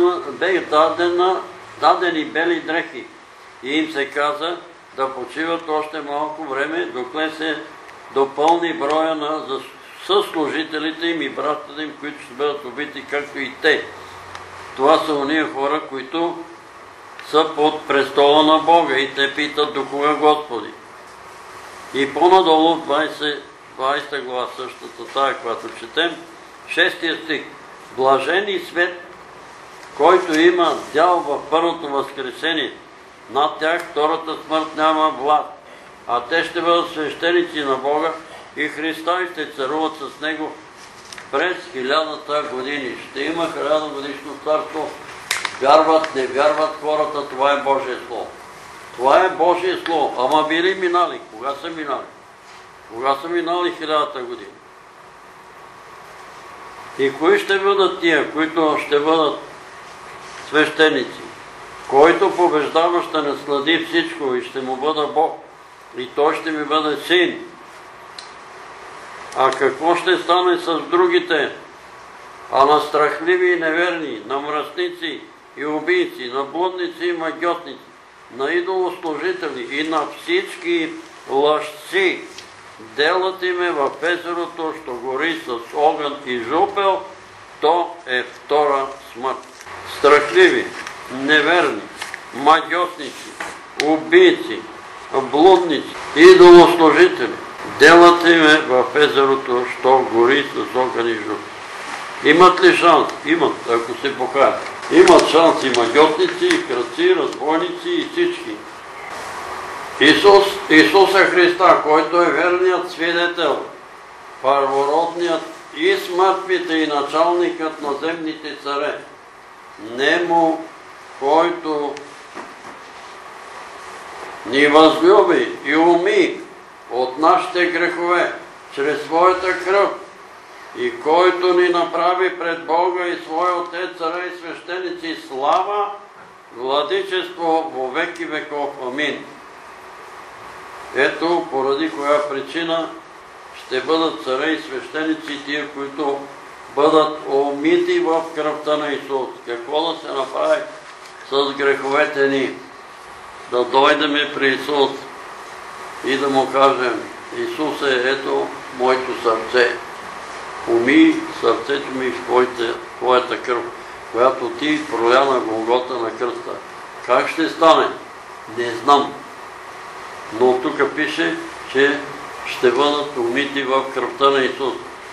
дадени бели дрехи. И им се каза да почиват още малко време, докле се допълни броя на съслужителите им и братята им, които ще бъдат убити, както и те. Това са ония хора, които са под престола на Бога и те питат: до кога, Господи? И по-надолу, 20 глава, същата тая, която четем, 6 стих: блажен и свет, който има дял в първото възкресение. Над тях втората смърт няма власт, а те ще бъдат свещеници на Бога и Христа и ще царуват с Него през 1000-та години. Ще има 1000-годишно царство. Вярват, не вярват хората, това е Божие Слово. Това е Божие Слово. Ама били минали. Кога са минали? Кога са минали 1000-та година? И кои ще бъдат тия, които ще бъдат свещеници? Който побеждава, ще наслади всичко и ще му бъда Бог. И той ще ми бъде син. А какво ще стане с другите? А на страхливи и неверни, на мръсници и убийци, на блудници и магьотници, на идолослужители и на всички лъжци, делът им е в езерото, що гори с огън и жупел, то е втора смърт. Страхливи, неверни, магьотници, убийци, блудници, идолослужители, делът им е в езерото, що гори с огън и жупел. Имат ли шанс? Имат, ако се покаят. Имат шанс и магьотници, и крадци, разбойници и всички. Исуса Христа, който е верният свидетел, първородният и смъртвите и началникът на земните царе, нему, който ни възлюби и уми от нашите грехове чрез своята кръв и който ни направи пред Бога и своя Отец, царе и свещеници, слава, владичество во веки веков. Амин. Ето поради коя причина ще бъдат царе и свещеници тия, които бъдат омити в кръвта на Исус. Какво да се направи с греховете ни? Да дойдем при Исус и да му кажем: Исусе, ето моето сърце. Умий сърцето ми в Твоята кръв, която Ти проля на Голгота на кръста. Как ще стане? Не знам. Но тук пише, че ще бъдат умити в кръвта на Исус.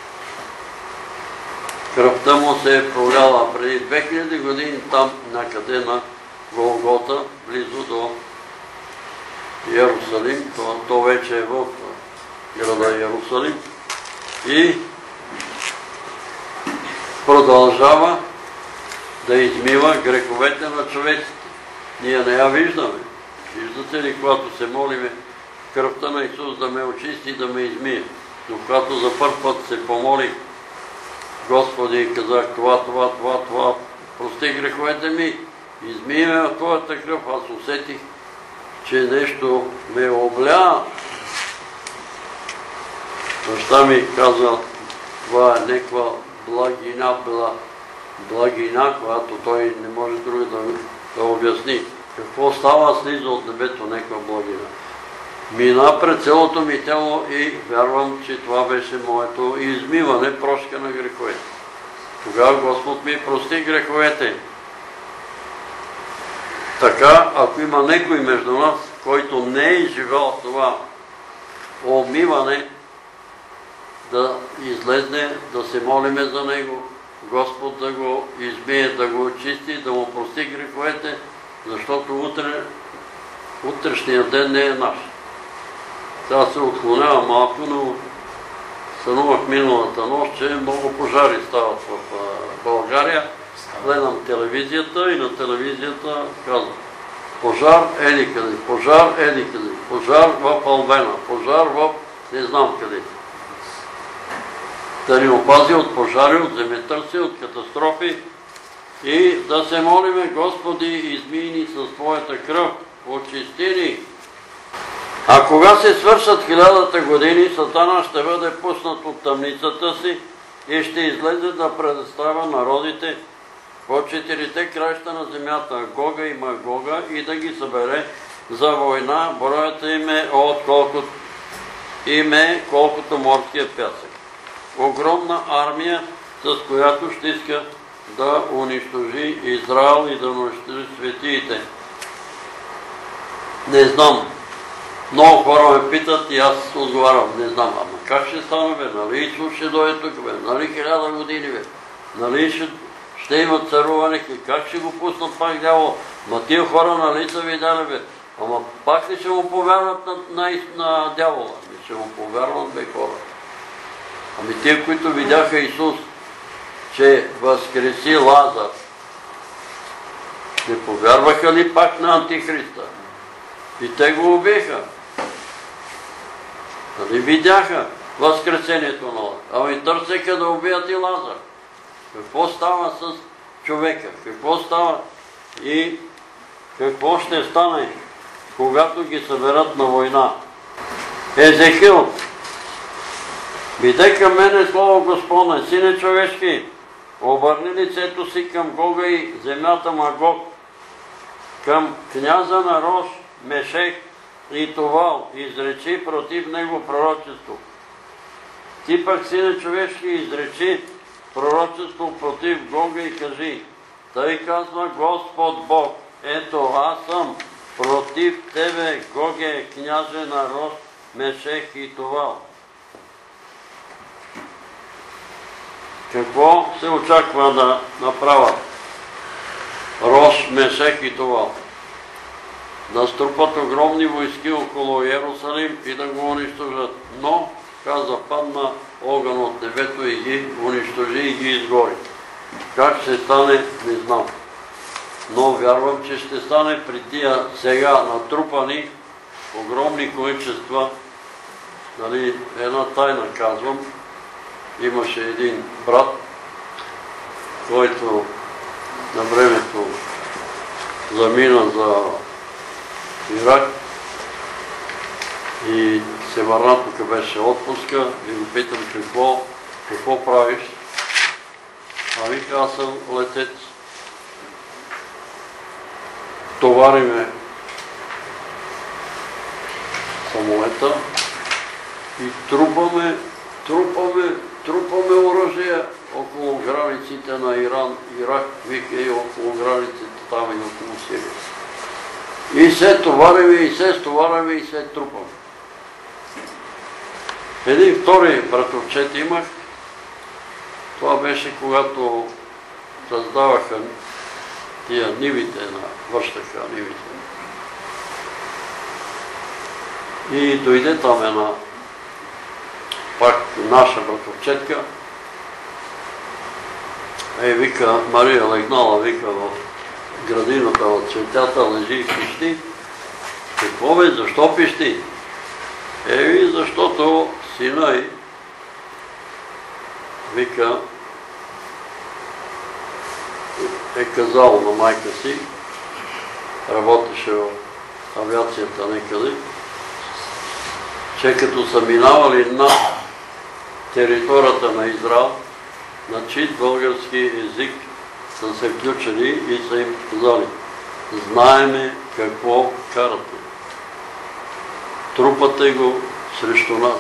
Кръвта му се е проляла преди 2000 години там, накъде на Голгота, близо до Иерусалим. То вече е в града Иерусалим. И продължава да измива греховете на човеците. Ние не я виждаме. Виждате ли, когато се молиме кръвта на Исус да ме очисти и да ме измие? Но когато за първ път се помолих Господи, казах това, прости греховете ми, измий ме в Твоята кръв. Аз усетих, че нещо ме обля. Баща ми каза, това е някаква благина, която той не може друго да обясни. Какво става, слиза от небето някаква благина. Мина пред цялото ми тяло и вярвам, че това беше моето измиване, прошка на греховете. Тогава Господ ми прости греховете. Така, ако има някой между нас, който не е изживял това омиване, да излезне, да се молиме за него, Господ да го измие, да го очисти, да му прости греховете, защото утрешният ден не е наш. Сега се отклонявам малко, но сънувах миналата нощ, че много пожари стават в България. Гледам телевизията и на телевизията казвам: пожар еди-къде, пожар еди-къде, пожар в Албена, пожар в не знам къде. Да ни опази от пожари, от земетръси, от катастрофи и да се молиме: Господи, измий ни със Твоята кръв, очисти ни. А кога се свършат 1000-та години, Сатана ще бъде пуснат от тъмницата си и ще излезе да предоставя народите по 4-те краища на земята, Гога и Магога, и да ги събере за война. Броят им е колкото морския пясък. Огромна армия, с която ще иска да унищожи Израел и да унищожи светиите. Не знам. Много хора ме питат и аз отговарям: не знам. Ама как ще стане, бе? Нали Исус ще дойде тук, бе? Нали 1000 години, бе? Нали ще имат царуване? Как ще го пуснат пак дявол? Ма тия хора нали са видяли, бе? Ама пак ли ще му повярват на дявола? Ще му повярват, бе, хора. Ами тия, които видяха Исус, че възкреси Лазар, не повярваха ли пак на Антихриста? И те го убиха. Нали видяха възкресението на Лазар? Ами търсеха да убият и Лазар. Какво става с човека? Какво става и какво ще стане, когато ги съберат на война? Езехил: биде към мене слово Господне, сине човешки, обърни лицето си към Гога и земята Магог, към княза на Рош, Мешех и Тувал, изречи против него пророчество. Ти пък, сине човешки, изречи пророчество против Гога и кажи: тъй казва Господ Бог, ето аз съм против тебе, Гоге, княже на Рош, Мешех и Тувал. Какво се очаква да направят Рош, Мешех и Тувал? Да струпат огромни войски около Йерусалим и да го унищожат. Но, каза, падна огън от небето и ги унищожи и ги изгори. Как ще стане, не знам. Но вярвам, че ще стане при тия сега натрупани огромни количества. Нали, една тайна казвам. Имаше един брат, който на времето замина за Ирак и се върна, тук беше отпуска и го питам: какво правиш? А вика: аз съм летец. Товариме самолета и трупаме оръжия около границите на Иран, Ирак, вика, и около границите там и около Сирия. И се товариме, и се стовариме, и се трупаме. Един втори братовчет имах. Това беше когато създаваха тия нивите, вършаха нивите. И дойде там една пак наша братовчетка. Вика, Мария легнала, вика, в градината от цветята, лежи и пищи. Какво бе, защо пищи? Защото сина й, вика, е казал на майка си, работеше в авиацията некъде, че като са минавали на територията на Израел, на чист български език са се включили и са им казали: знаеме какво карате. Трупате го срещу нас.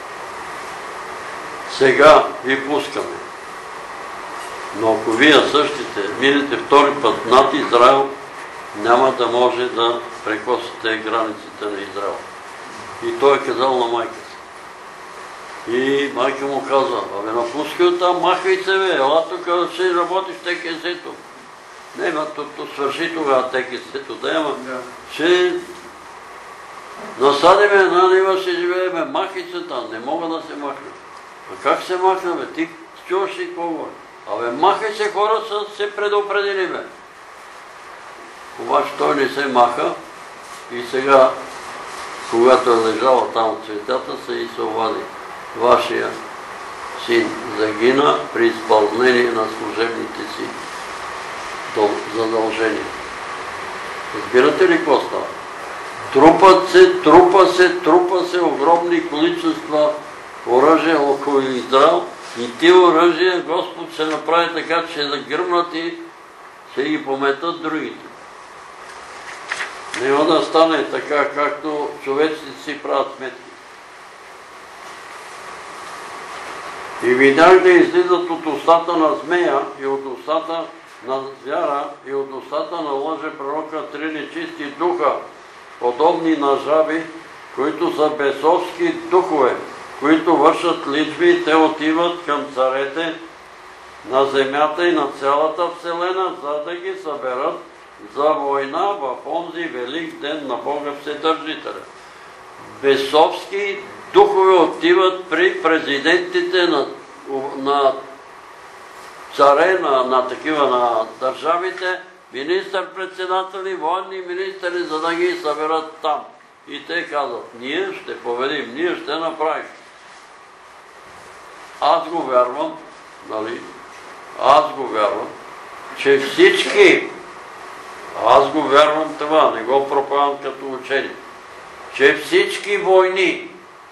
Сега ви пускаме. Но ако вие същите минете втори път над Израел, няма да може да прекосите границите на Израел. И той е казал на майка си. И майка му каза: абе, напускай оттам, махай се, бе, ела тук ще работиш в ТКС-то. Не, то свърши тогава ТКС-то, да, ама ще насадиме една нива, ще живееме, махай се там, не мога да се махна. А как се махна, бе? Ти чуваш ли какво говори? Абе, махай се, хора са се предупредили, бе. Обаче той не се маха и сега, когато е лежала там от цветята, и се обади: вашия син загина при изпълнение на служебните си задължения. Разбирате ли какво става? Трупа се огромни количества оръжие около Израел и тия оръжия Господ ще направи така, че ще загръмнат и ще ги пометат другите. Няма да стане така, както човеците си правят сметки. И видях да излизат от устата на змея и от устата на звяра и от устата на лъже пророка три нечисти духа, подобни на жаби, които са бесовски духове, които вършат личби, те отиват към царете на земята и на цялата вселена, за да ги съберат за война в онзи велик ден на Бога Вседържителя. Бесовски духове отиват при президентите на царе, на такива на държавите, министър-председатели, военни министри, за да ги съберат там. И те казват: ние ще победим, ние ще направим. Аз го вярвам, нали? Аз го вярвам, че всички, аз го вярвам това, не го проповядвам като учение, че всички войни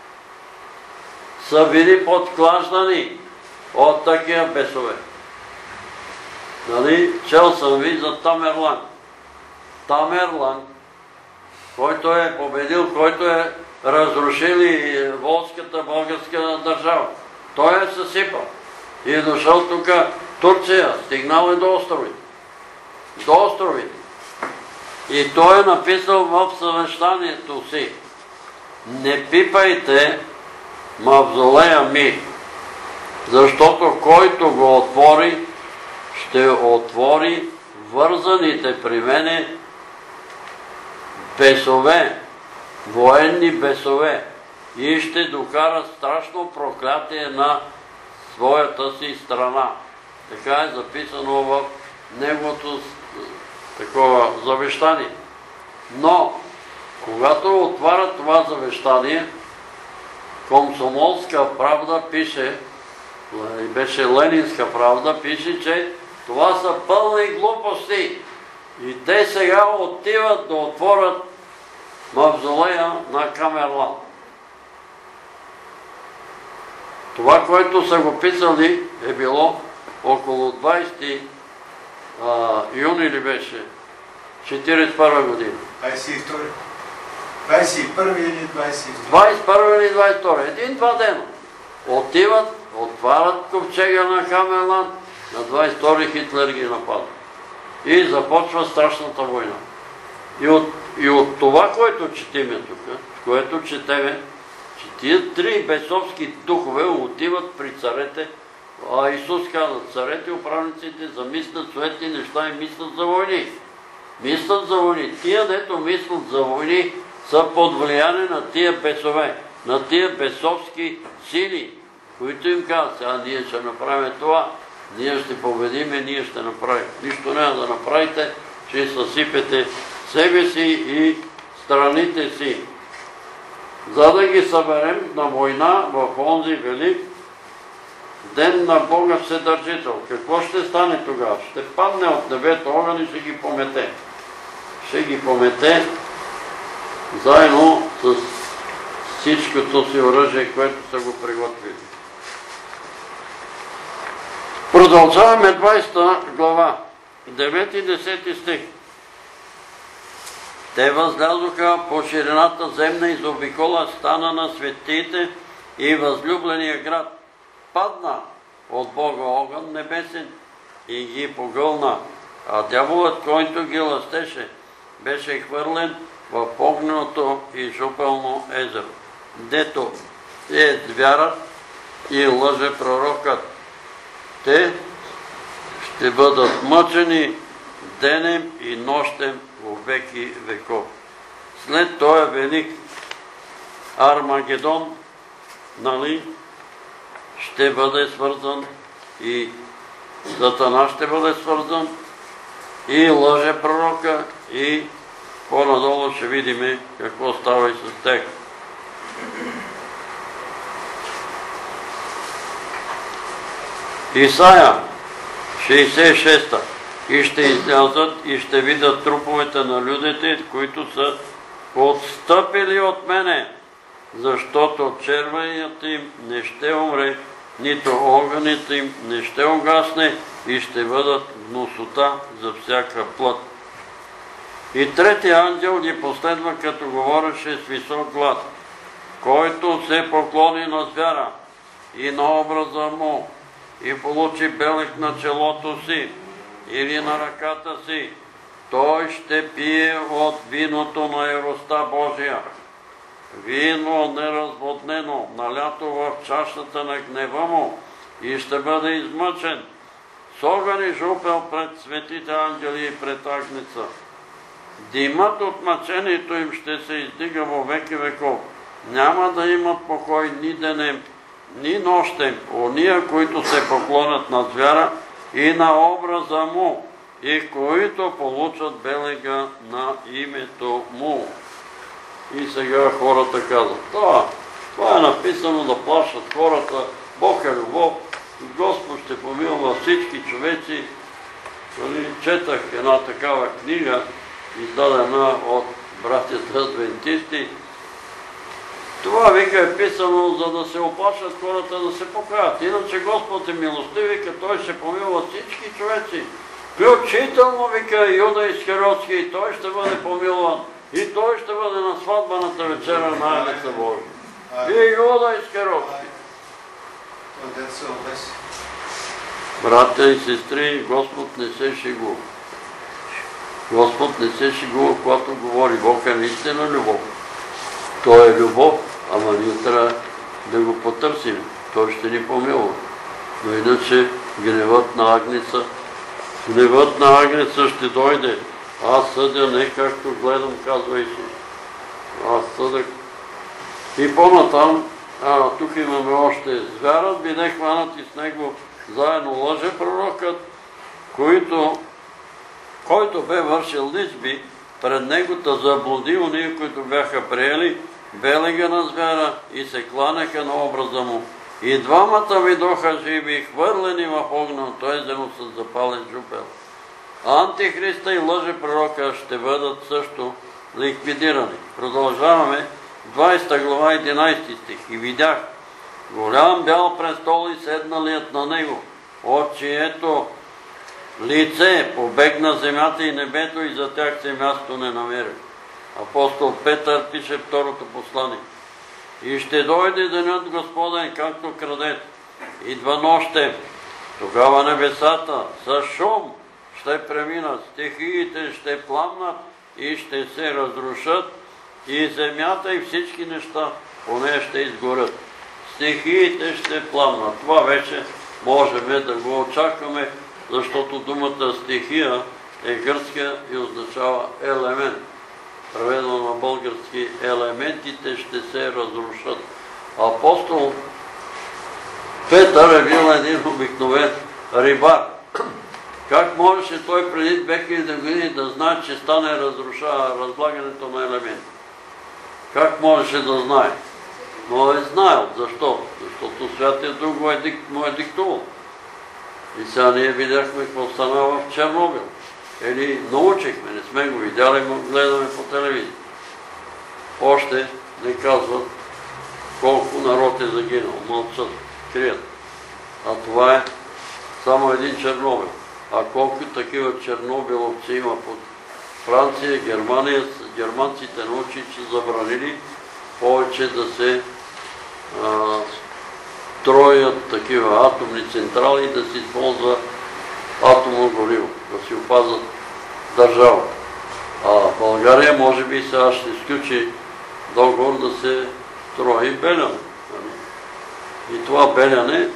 са били подклаждани от такива бесове. Нали? Чел съм ви за Тамерлан. Тамерлан, който е победил, който е разрушил и волската българска държава. Той е съсипал. И е дошъл тук Турция, стигнал е до островите. До островите. И той е написал в съвещанието си: не пипайте мавзолея ми, защото който го отвори, ще отвори вързаните при мене бесове, военни бесове, и ще докара страшно проклятие на своята си страна. Така е записано в неговото такова завещание. Но, когато отварят това завещание, Комсомолска правда пише, беше Ленинска правда, пише, че това са пълни глупости. И те сега отиват да отворят мавзолея на Камерлан. Това, което са го писали, е било около 20 юни ли беше? 41 година. 21 или 22? 21 или 22. Един-два дена. Отиват, отварят ковчега на Камерлан, на 22 Хитлер ги напада. И започва страшната война. И от това, което четиме тук, което четеме, че тия три бесовски духове отиват при царете, а Исус каза: царете, управниците замислят суетни неща и мислят за войни. Мислят за войни. Тия, дето мислят за войни, са под влияние на тия бесове, на тия бесовски сили, които им казват: сега ние ще направим това, ние ще победиме, ние ще направим. Нищо няма да направите, ще съсипете себе си и страните си, за да ги съберем на война в онзи велик Ден на Бога Вседържител. Какво ще стане тогава? Ще падне от небето огън и ще ги помете. Ще ги помете заедно с всичкото си оръжие, което са го приготвили. Продължаваме 20 глава, 9 и 10 стих. Те възлязоха по ширината земна и заобикола стана на светиите и възлюбления град. Падна от Бога огън небесен и ги погълна, а дяволът, който ги лъстеше, беше хвърлен в огненото и жупелно езеро, дето е звярат и лъже пророкът. Те ще бъдат мъчени денем и нощем в веки веков. След този велик Армагедон, ще бъде свързан и Сатана ще бъде свързан и лъже пророка и по-надолу ще видим какво става и с тях. Исаия 66. И ще излязат и ще видят труповете на людите, които са отстъпили от мене, защото червеният им не ще умре, нито огънят им не ще угасне и ще бъдат гнусота за всяка плът. И третия ангел ги последва, като говореше с висок глас: който се поклони на звяра и на образа му и получи белег на челото си или на ръката си, той ще пие от виното на яростта Божия. Вино неразводнено, налято в чашата на гнева му, и ще бъде измъчен с огън и жупел пред светите ангели и пред агнеца. Димът от мъчението им ще се издига во веки веков. Няма да имат покой ни денем, ни нощем, ония, които се поклонят на звяра и на образа му, и които получат белега на името му. И сега хората казват: това е написано да плашат хората, Бог е любов, Господ ще помилва всички човеци. Четах една такава книга, издадена от братята адвентисти. Това, вика, е писано, за да се оплашат хората да се покаят. Иначе Господ е милостив, вика, той ще помилва всички човеци. Включително, вика, Юда Искариотски, и той ще бъде помилван. И той ще бъде на сватбаната вечера на Агнеца Божия. И Юда Искариотски. Братя и сестри, Господ не се шегува. Господ не се шегува, когато говори. Бог е наистина любов. Той е любов, ама ние трябва да го потърсим. Той ще ни помилва. Но иначе гневът на Агнеца ще дойде. Аз съдя не както гледам, казва Исус. Аз съдя. И по-натам, тук имаме още: звярат биде хванати с него заедно лъже пророкът, който бе вършил лизби пред него, да заблуди уния, които бяха приели белега на звяра и се кланяха на образа му. И двамата видоха живи, хвърлени в огненото езеро с запален жупел. Антихриста и лъже пророка ще бъдат също ликвидирани. Продължаваме 20 глава 11 стих. И видях голям бял престол и седналият на него, от чието лице побегна земята и небето, и за тях се място не намери. Апостол Петър пише второто послание. И ще дойде денят Господен, както крадец. Идва нощем. Тогава небесата с шум ще преминат, стихиите ще пламнат и ще се разрушат, и земята и всички неща по нея ще изгорят. Стихиите ще пламнат. Това вече можем да го очакваме, защото думата стихия е гръцка и означава елемент. Преведено на български: елементите ще се разрушат. Апостол Петър е бил един обикновен рибар. Как можеше той преди 2000 години да знае, че стане разлагането на елементи? Как можеше да знае? но е знаел. Защо? Защото Святия Дух му е диктувал. И сега ние видяхме какво стана в Чернобил. Или научихме, не сме го видяли, но гледаме по телевизия. Още не казват колко народ е загинал, мълчат, крият. А това е само един Чернобил. А колко такива чернобиловци има под Франция, Германия, германците научи, че забранили повече да се строят такива атомни централи и да се използва атомно гориво, да си опазят държавата. А България може би сега ще изключи договор да се строи Беляне. И това Беляне,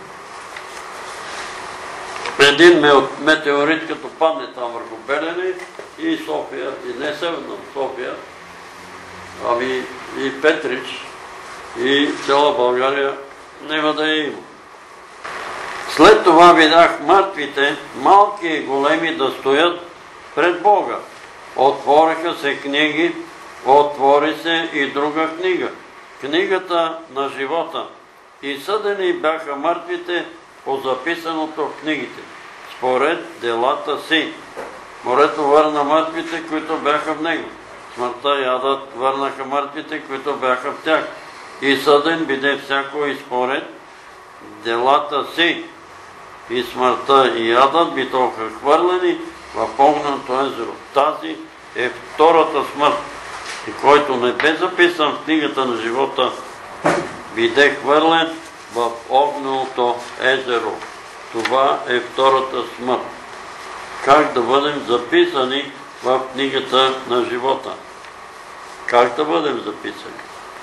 един метеорит като падне там върху Беляне и София, и не Северна София, ами и Петрич, и цяла България няма да я има. След това видях мъртвите, малки и големи, да стоят пред Бога. Отвориха се книги, отвори се и друга книга. Книгата на живота. И съдени бяха мъртвите по записаното в книгите, според делата си. Морето върна мъртвите, които бяха в него. Смъртта и адът върнаха мъртвите, които бяха в тях. И съден биде всяко и според делата си. И смъртта и адът битоха хвърлени в огненото езеро. Тази е втората смърт. И който не бе записан в книгата на живота, биде хвърлен в огненото езеро. Това е втората смърт. Как да бъдем записани в книгата на живота? Как да бъдем записани?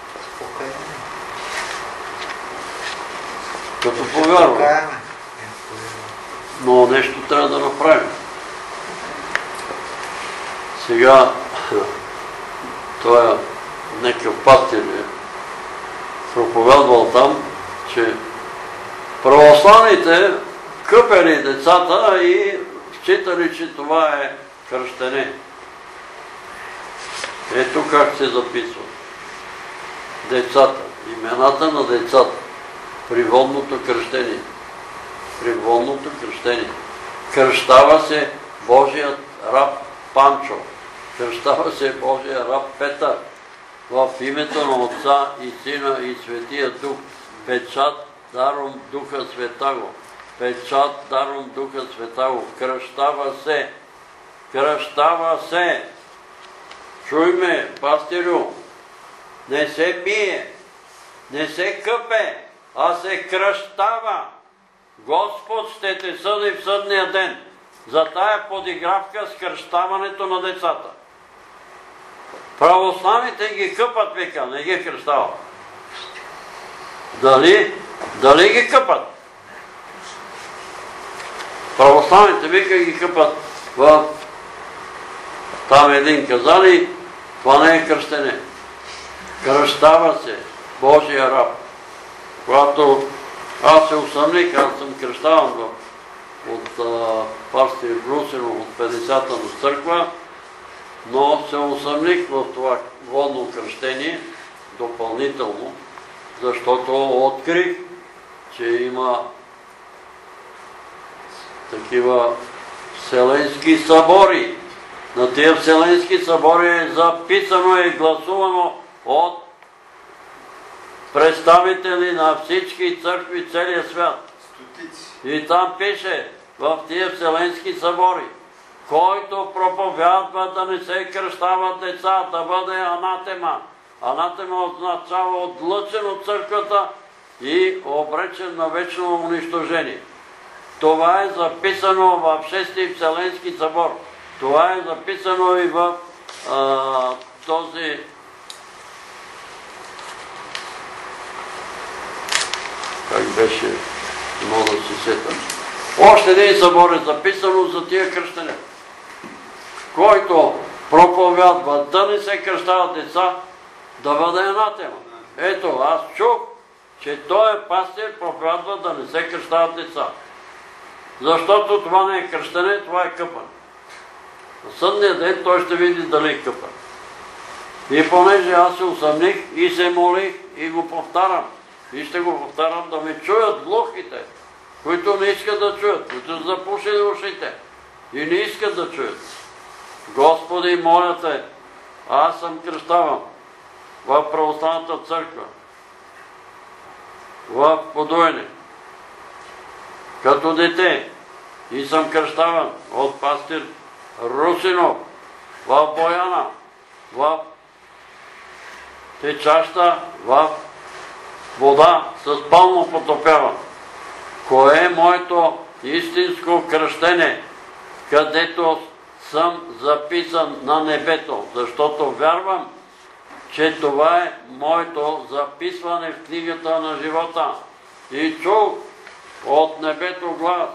Като повярваме. Но нещо трябва да направим. Сега, той е някакъв пастир проповядвал там, че православните къпели децата и считали, че това е кръщене. Ето как се записва. Децата, имената на децата при водното кръщение. При водното кръщение. Кръщава се Божият раб Панчо. Кръщава се Божия раб Петър. В името на Отца и Сина и Светия Дух. Печат даром Духа Светаго. Печат даром Духа Светаго. Кръщава се. Кръщава се. Чуй ме, пастирю. Не се бие. Не се къпе. А се кръщава. Господ ще те съди в съдния ден за тая подигравка с кръщаването на децата. Православните ги къпат, вика, не ги кръщават. Дали ги къпат? Православните, вика, ги къпат в там един казали, това не е кръщене. Кръщава се Божия раб. Когато аз се усъмних, аз съм кръщаван от пастир Брусинов от 50-та на църква, но се усъмних в това водно кръщение допълнително, защото открих, че има такива вселенски събори. На тия вселенски събори е записано и гласувано от представители на всички църкви целия свят. И там пише в тия вселенски събори, който проповядва да не се кръщават деца, да бъде анатема. Анатема означава отлъчен от църквата и обречен на вечно унищожение. Това е записано в 6-ти Вселенски събор. Това е записано и в този как беше, мога да си сетам. Още един събор е записано за тия кръщане. Който проповядва да не се кръщават деца, да бъде анатема. Ето, аз чух, че той пастир проповядва да не се кръщават деца. Защото това не е кръщане, това е къпане. На съдния ден той ще види дали е къпан. И понеже аз се усъмних и се молих и го повтарям, и ще го повтарям да ме чуят глухите, които не искат да чуят, които са запушили ушите и не искат да чуят. Господи, моля те, аз съм кръщаван в православната църква, в Подуене, като дете, и съм кръщаван от пастир Русинов в Бояна, в течаща в вода с пълно потопяване. Кое е моето истинско кръщене, където съм записан на небето, защото вярвам, че това е моето записване в книгата на живота. И чух от небето глас.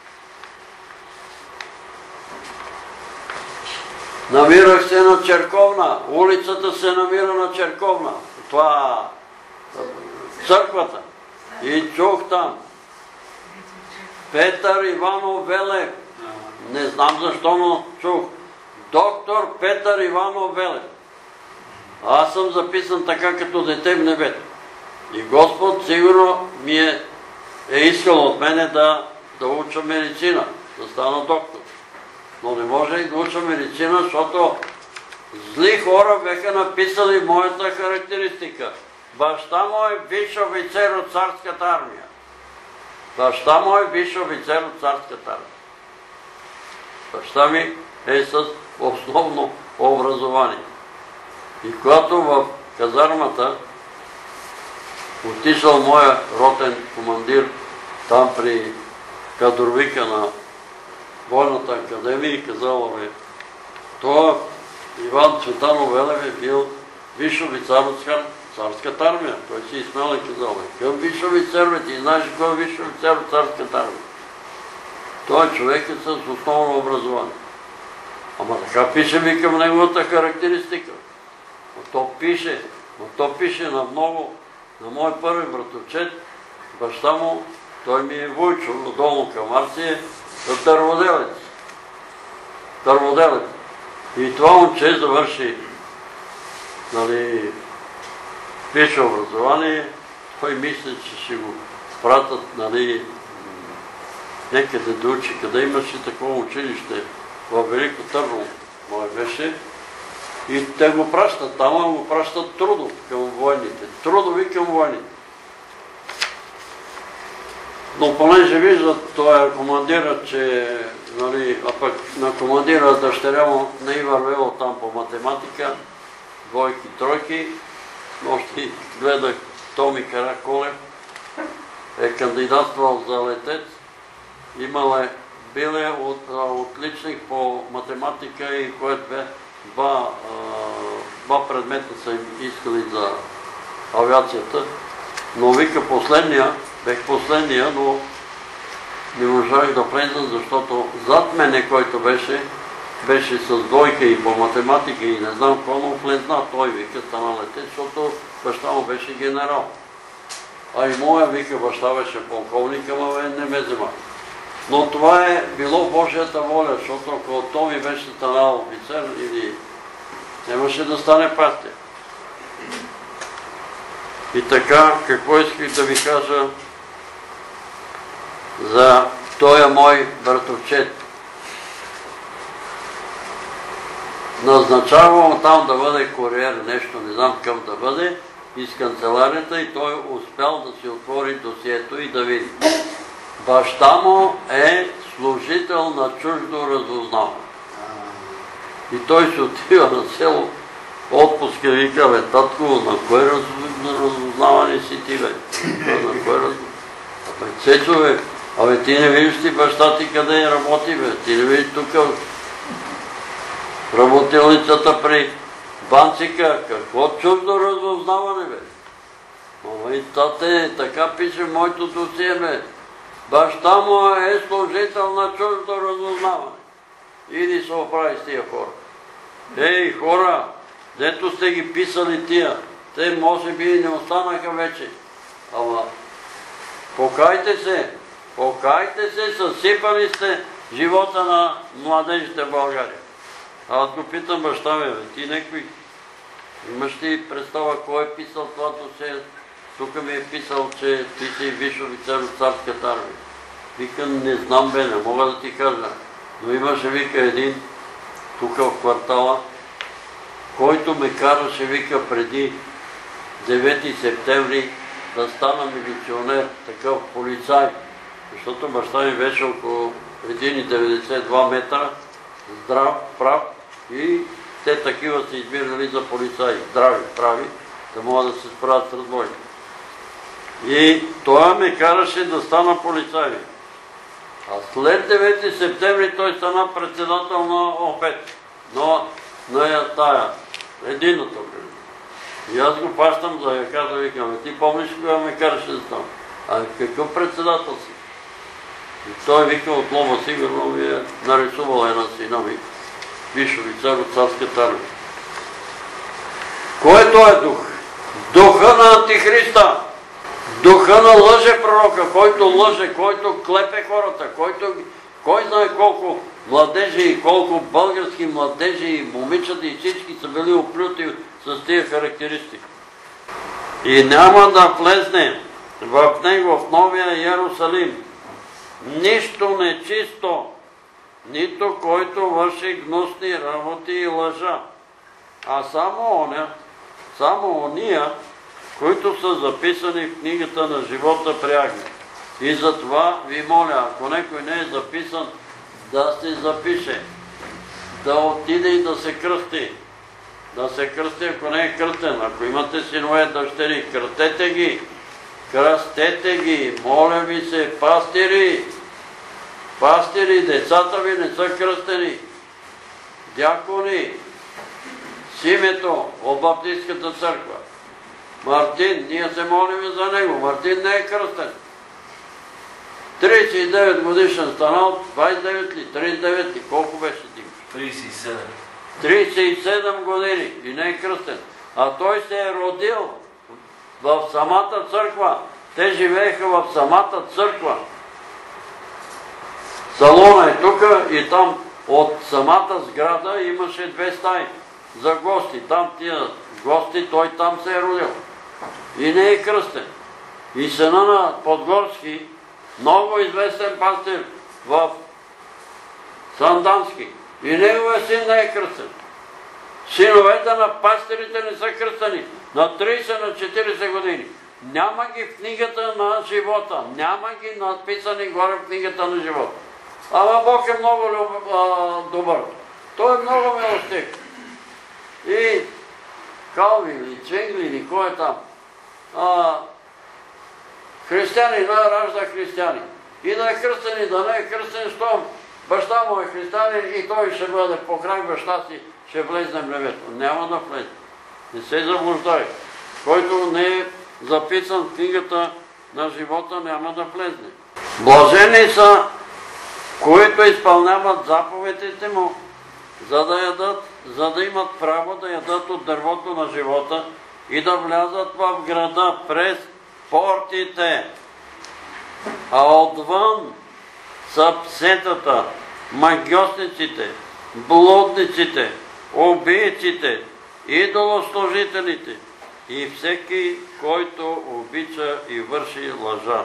Намирах се на Черковна, улицата се намира на Черковна, това църквата. И чух там Петър Иванов Велев, не знам защо, но чух доктор Петър Иванов Велев. Аз съм записан така като дете в небето. И Господ сигурно ми е искал от мене да уча медицина, да стана доктор. Но не може и да уча медицина, защото зли хора бяха написали моята характеристика. Баща му е висш офицер от царската армия. Баща му е висш офицер от царската армия. Баща ми е с основно образование. И когато в казармата отишъл моя ротен командир там при кадровика на Бойната академия и казала ми, това Иван Цветанов Велев е бил висш офицер от царската армия. Той си изсмял и казал, какъв висш офицер, бе, ти знаеш кой е висш офицер от царската армия. Той човек е с основно образование. Ама така пише ми към неговата характеристика. Но то пише на много, на мой първи братовчет, баща му, той ми е Войчо, долу към Арция, Търводелец. И това момче завърши, висше образование, той мисли, че ще го пратят, някъде да учи, къде имаше такова училище в Велико Търново, мой беше. И те го пращат там, а го пращат трудов към войните. Трудови към войните. Но понеже виждат този командира, че а пък на командира дъщеря му не и вървело там по математика, двойки, тройки, нощи гледах Томи Караколев, е кандидатствал за летец, бил е отличник по математика и което бе два предмета са им искали за авиацията, но вика бех последния, но не можах да влезна, защото зад мене, който беше с двойка и по математика и не знам какво, но влезна, той вика стана летец, защото баща му беше генерал. А и моя вика баща беше полковник, ама не ме взема. Но това е било Божията воля, защото ако Томи беше станал офицер или нямаше да стане пастир. И така, какво исках да ви кажа за този мой братовчет. Назначавам там да бъде куриер, нещо, не знам към да бъде, из канцеларията и той успял да си отвори досието и да види. Баща му е служител на чуждо разузнаване. И той се отива на село, отпуска и вика, бе, татко, на кое разузнаване си ти, бе? На кое разузнаване? Абе, Цецо, бе, абе, ти не виждаш ли баща ти къде работи, бе? Ти не виждаш тук работилницата при Банцика, какво чуждо разузнаване, бе? Ама и тате, така пише моето досие, бе. Баща му е служител на чуждо разузнаване. Иди се оправи с тия хора. Ей, хора, дето сте ги писали тия, те може би не останаха вече. Ама, покайте се, съсипали сте живота на младежите в България. Аз го питам баща ми, ти някакви Имаш ли представа кой е писал това досие? Тук ми е писал, че ти си висш офицер от царската армия. Вика, не знам бе, не мога да ти кажа. Но имаше, вика, един тук в квартала, който ме караше, вика, преди 9 септември да стана милиционер, такъв полицай. Защото баща ми беше около 1,92 метра, здрав, прав и те такива са избирали за полицаи, здрави, прави, да могат да се справят с разбойки. И това ме караше да стана полицай. А след 9 септември той стана председател на ОПЕТ, на тая, единната. И аз го пащам, за да кажа, викам, ти помниш кога ме караше да стана? А какъв председател си? И той вика, от Лома сигурно ми е нарисувала една сина ми, висш офицер от царската армия. Кой е този дух? Духа на Антихриста, духа на лъже пророка, който лъже, който клепе хората, кой знае колко младежи и колко български младежи и момичета и всички са били оплюти с тия характеристики. И няма да влезне в него, в Новия Иерусалим, нищо нечисто, нито който върши гнусни работи и лъжа, а само ония, които са записани в книгата на живота при Агнец. И затова ви моля, ако някой не е записан, да се запише, да отиде и да се кръсти. Да се кръсти, ако не е кръстен. Ако имате синове, дъщери, кръстете ги. Кръстете ги, моля ви се, пастири. Пастири, децата ви не са кръстени. Дякони, с името от Баптистката църква. Мартин, ние се молим за него. Мартин не е кръстен. 39 годишен станал, 29 ли, 39 ли, колко беше ти? 37. 37 години и не е кръстен. А той се е родил в самата църква. Те живееха в самата църква. Салона е тук и там от самата сграда имаше 2 стаи за гости. Там тия гости, той там се е родил. И не е кръстен. И сина на Подгорски, много известен пастир в Сандански. И неговия син не е кръстен. Синовете на пастирите не са кръстени. На 30, на 40 години. Няма ги в книгата на живота. Няма ги надписани горе в книгата на живота. Ама Бог е много добър. Той е много милостив. И Калвин или Цвингли или кой е там? Християни ражда християни. И да е кръстен и да не е кръстен, щом баща му е християнин и той ще бъде покрай баща си, ще влезне в небето. Няма да влезе. Не се заблуждай. Който не е записан в книгата на живота, няма да влезне. Блажени са, които изпълняват заповедите му, за да имат право да ядат от дървото на живота и да влязат в града през портите. А отвън са псетата, магьосниците, блудниците, убийците, идолослужителите и всеки, който обича и върши лъжа.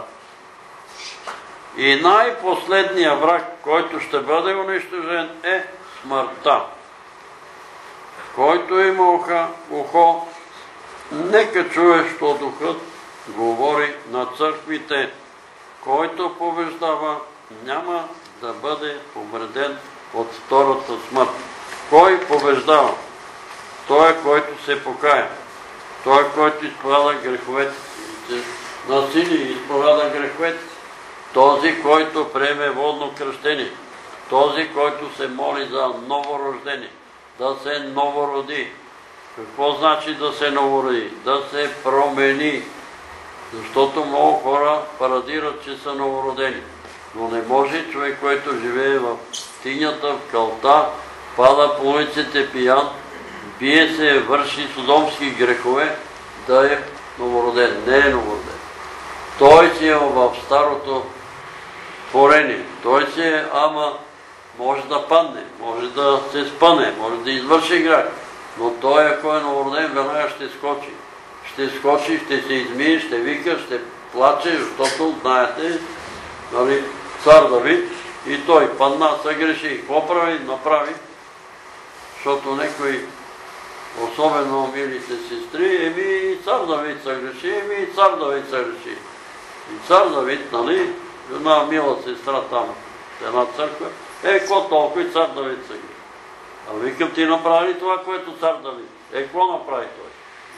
И най-последният враг, който ще бъде унищожен, е смъртта. Който има ухо, нека чуе, що духът говори на църквите. Който побеждава, няма да бъде повреден от втората смърт. Кой побеждава? Той е, който се покая. Той е, който изповяда греховете си. Насили изповяда греховете си. Този, който приеме водно кръщение. Този, който се моли за новорождение. Да се новороди. Какво значи да се новороди? Да се промени. Защото много хора парадират, че са новородени. Но не може човек, който живее в тинята, в калта, пада по улиците пиян, бие се, върши содомски грехове, да е новороден. Не е новороден. Той си е в старото творение. Той си е, ама може да падне, може да се спъне, може да извърши грях. Но той, ако е новороден, веднага ще скочи. Ще скочи, ще се измие, ще вика, ще плаче, защото, знаете, нали, цар Давид и той падна, съгреши. Какво прави? Направи. Защото некои, особено милите сестри, и цар Давид съгреши, и цар Давид съгреши. И цар Давид, нали, една мила сестра там, в една църква, какво толкова и цар Давид съгреши. А викам, ти направи ли това, което цар Давид? Какво направи той?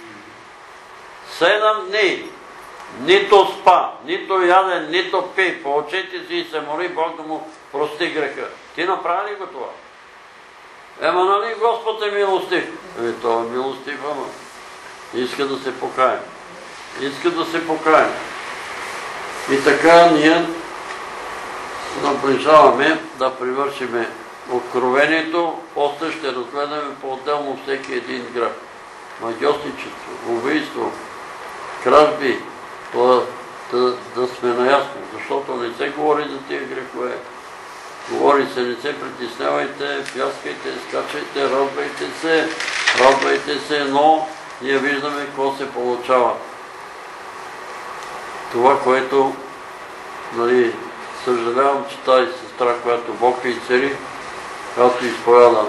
7 дни, нито спа, нито яде, нито пи, по очите си и се моли Бог да му прости греха. Ти направи ли го това? Ема нали Господ е милостив? Той е милостив, ама иска да се покаем. Иска да се покаем. И така ние наближаваме да привършиме откровението, после ще разгледаме по-отделно всеки един грях. Магьосничество, убийство, кражби, да сме наясно, защото не се говори за тия грехове. Говори се, не се притеснявайте, пяскайте, скачайте, радвайте се, но ние виждаме какво се получава. Това, което, нали, съжалявам, че тази сестра, която Бог и цари, която изповяда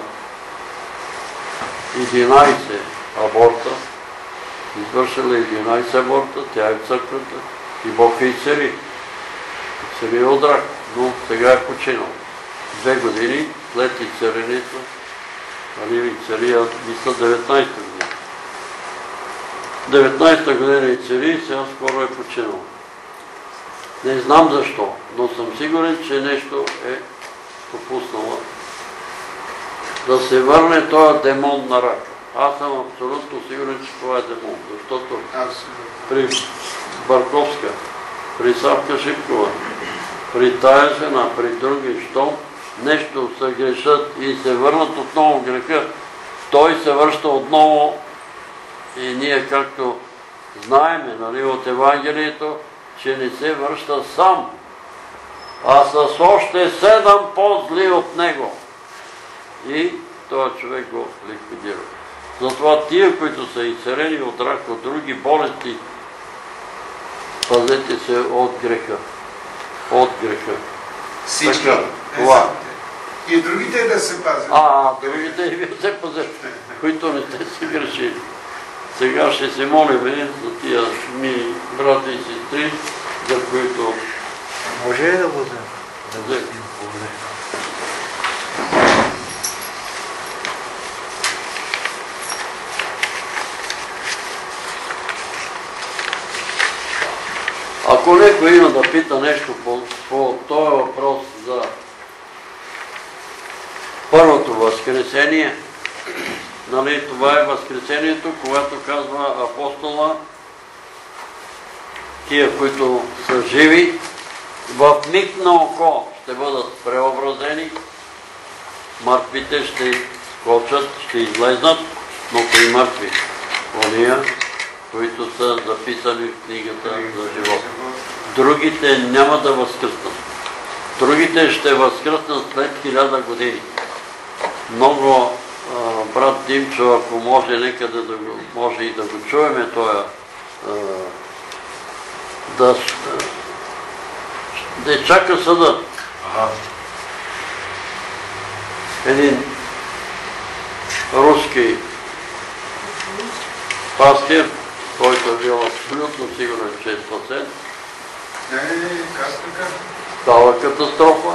11 аборта, извършила 11 аборта, тя е в църквата и Бог и цари. Цари от рак, но сега е починал. 2 години след изцарението, нали, цария мисля 19-та година. 19-та година и цари, сега скоро е починал. Не знам защо, но съм сигурен, че нещо е допуснала. Да се върне този демон на рака. Аз съм абсолютно сигурен, че това е демон, защото при Барковска, при Савка Шипкова, при тая жена, при други, щом нещо се грешат и се върнат отново в греха, той се връща отново и ние както знаеме, нали, от Евангелието, че не се връща сам, а с още 7 по-зли от него. И този човек го ликвидира. Затова тия, които са изцелени от рак, от други болести, пазете се от греха. От греха. Всички. Това. И другите да се пазят. Другите и вие се пазете, които не сте се грешили. Сега ще се молим за тия ми брата и сестри, за които... Може ли да го вземем? Ако някой има да пита нещо по този въпрос за първото възкресение, нали, това е възкресението, когато казва апостола, тия, които са живи, в миг на око ще бъдат преобразени, мъртвите ще скочат, ще излезнат, но при мъртви. Ония, които са записани в книгата за живота. Другите няма да възкръснат. Другите ще възкръснат след 1000 години. Много, брат Димчо, ако може некъде да го, може и да го чуеме, той да чака съда. Един руски пастир, който е бил абсолютно сигурен, че е спасен. Става катастрофа.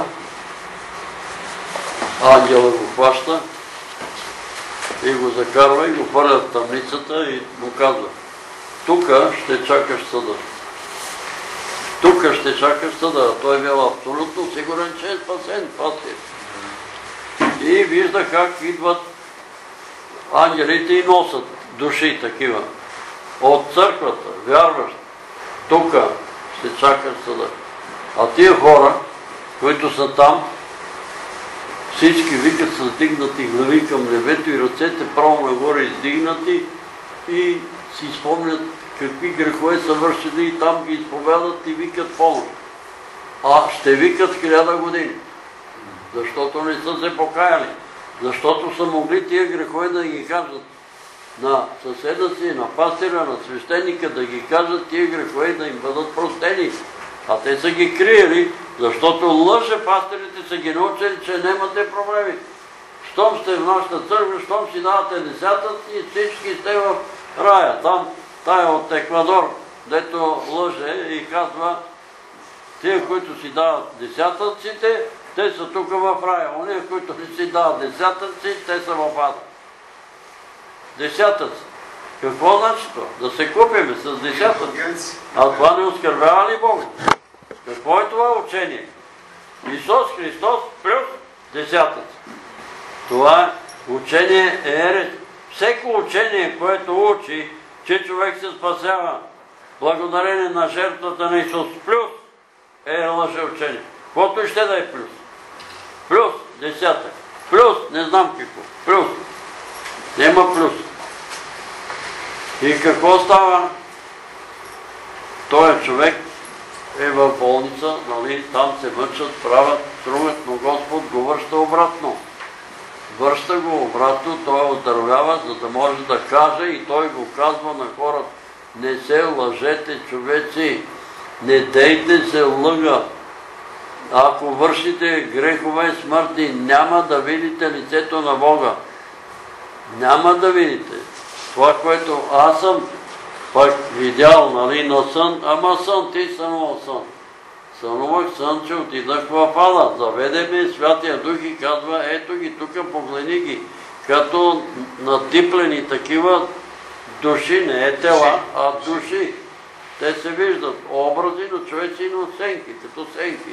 Ангелът го хваща и го закарва и го хвърля в тъмницата и му казва: тук ще чакаш съда. Тук ще чакаш съда. Той е бил абсолютно сигурен, че е спасен пастир. И вижда как идват ангелите и носят души такива от църквата, вярващ. Тук ще чакаш съда. А тия хора, които са там, всички викат с дигнати глави към небето и ръцете право нагоре издигнати и си спомнят какви грехове са вършили и там ги изповядат и викат помощ. А ще викат 1000 години, защото не са се покаяли, защото са могли тия грехове да ги кажат на съседа си, на пастира, на свещеника, да ги кажат тия грехове да им бъдат простени. А те са ги криели, защото лъже пастирите са ги научили, че нямате проблеми. Щом сте в нашата църква, щом си давате десятъци, всички сте в рая. Там, тая от Еквадор, дето лъже и казва, тия, които си дават десятъците, те са тук в рая. Ония, които не си дават десятъци, те са в ада. Десятъци. Какво значи това? Да се купиме с десятъци. А това не оскърбява ли Бога? Какво е това учение? Исус Христос плюс десятъци. Това учение е ерес. Всеко учение, което учи, че човек се спасява благодарение на жертвата на Исус плюс е лъжеучение. Каквото и ще да е плюс. Плюс десятък. Плюс не знам какво. Плюс. Нема плюс. И какво става? Той човек е в болница, нали, там се мъчат, правят, струват, но Господ го връща обратно. Връща го обратно, той оздравява, за да може да каже и той го казва на хората. Не се лъжете, човеци, не дейте се лъга. Ако вършите грехове смъртни, няма да видите лицето на Бога. Няма да видите. Това, което аз съм пък видял, нали, на сън, ама сън, ти сънувал сън. Сънувах сън, че отидах в ада. Заведе ме Святия Дух и казва, ето ги, тук погледни ги, като натиплени такива души, не е тела, а души. Те се виждат образи на човеци, но сенки, като сенки.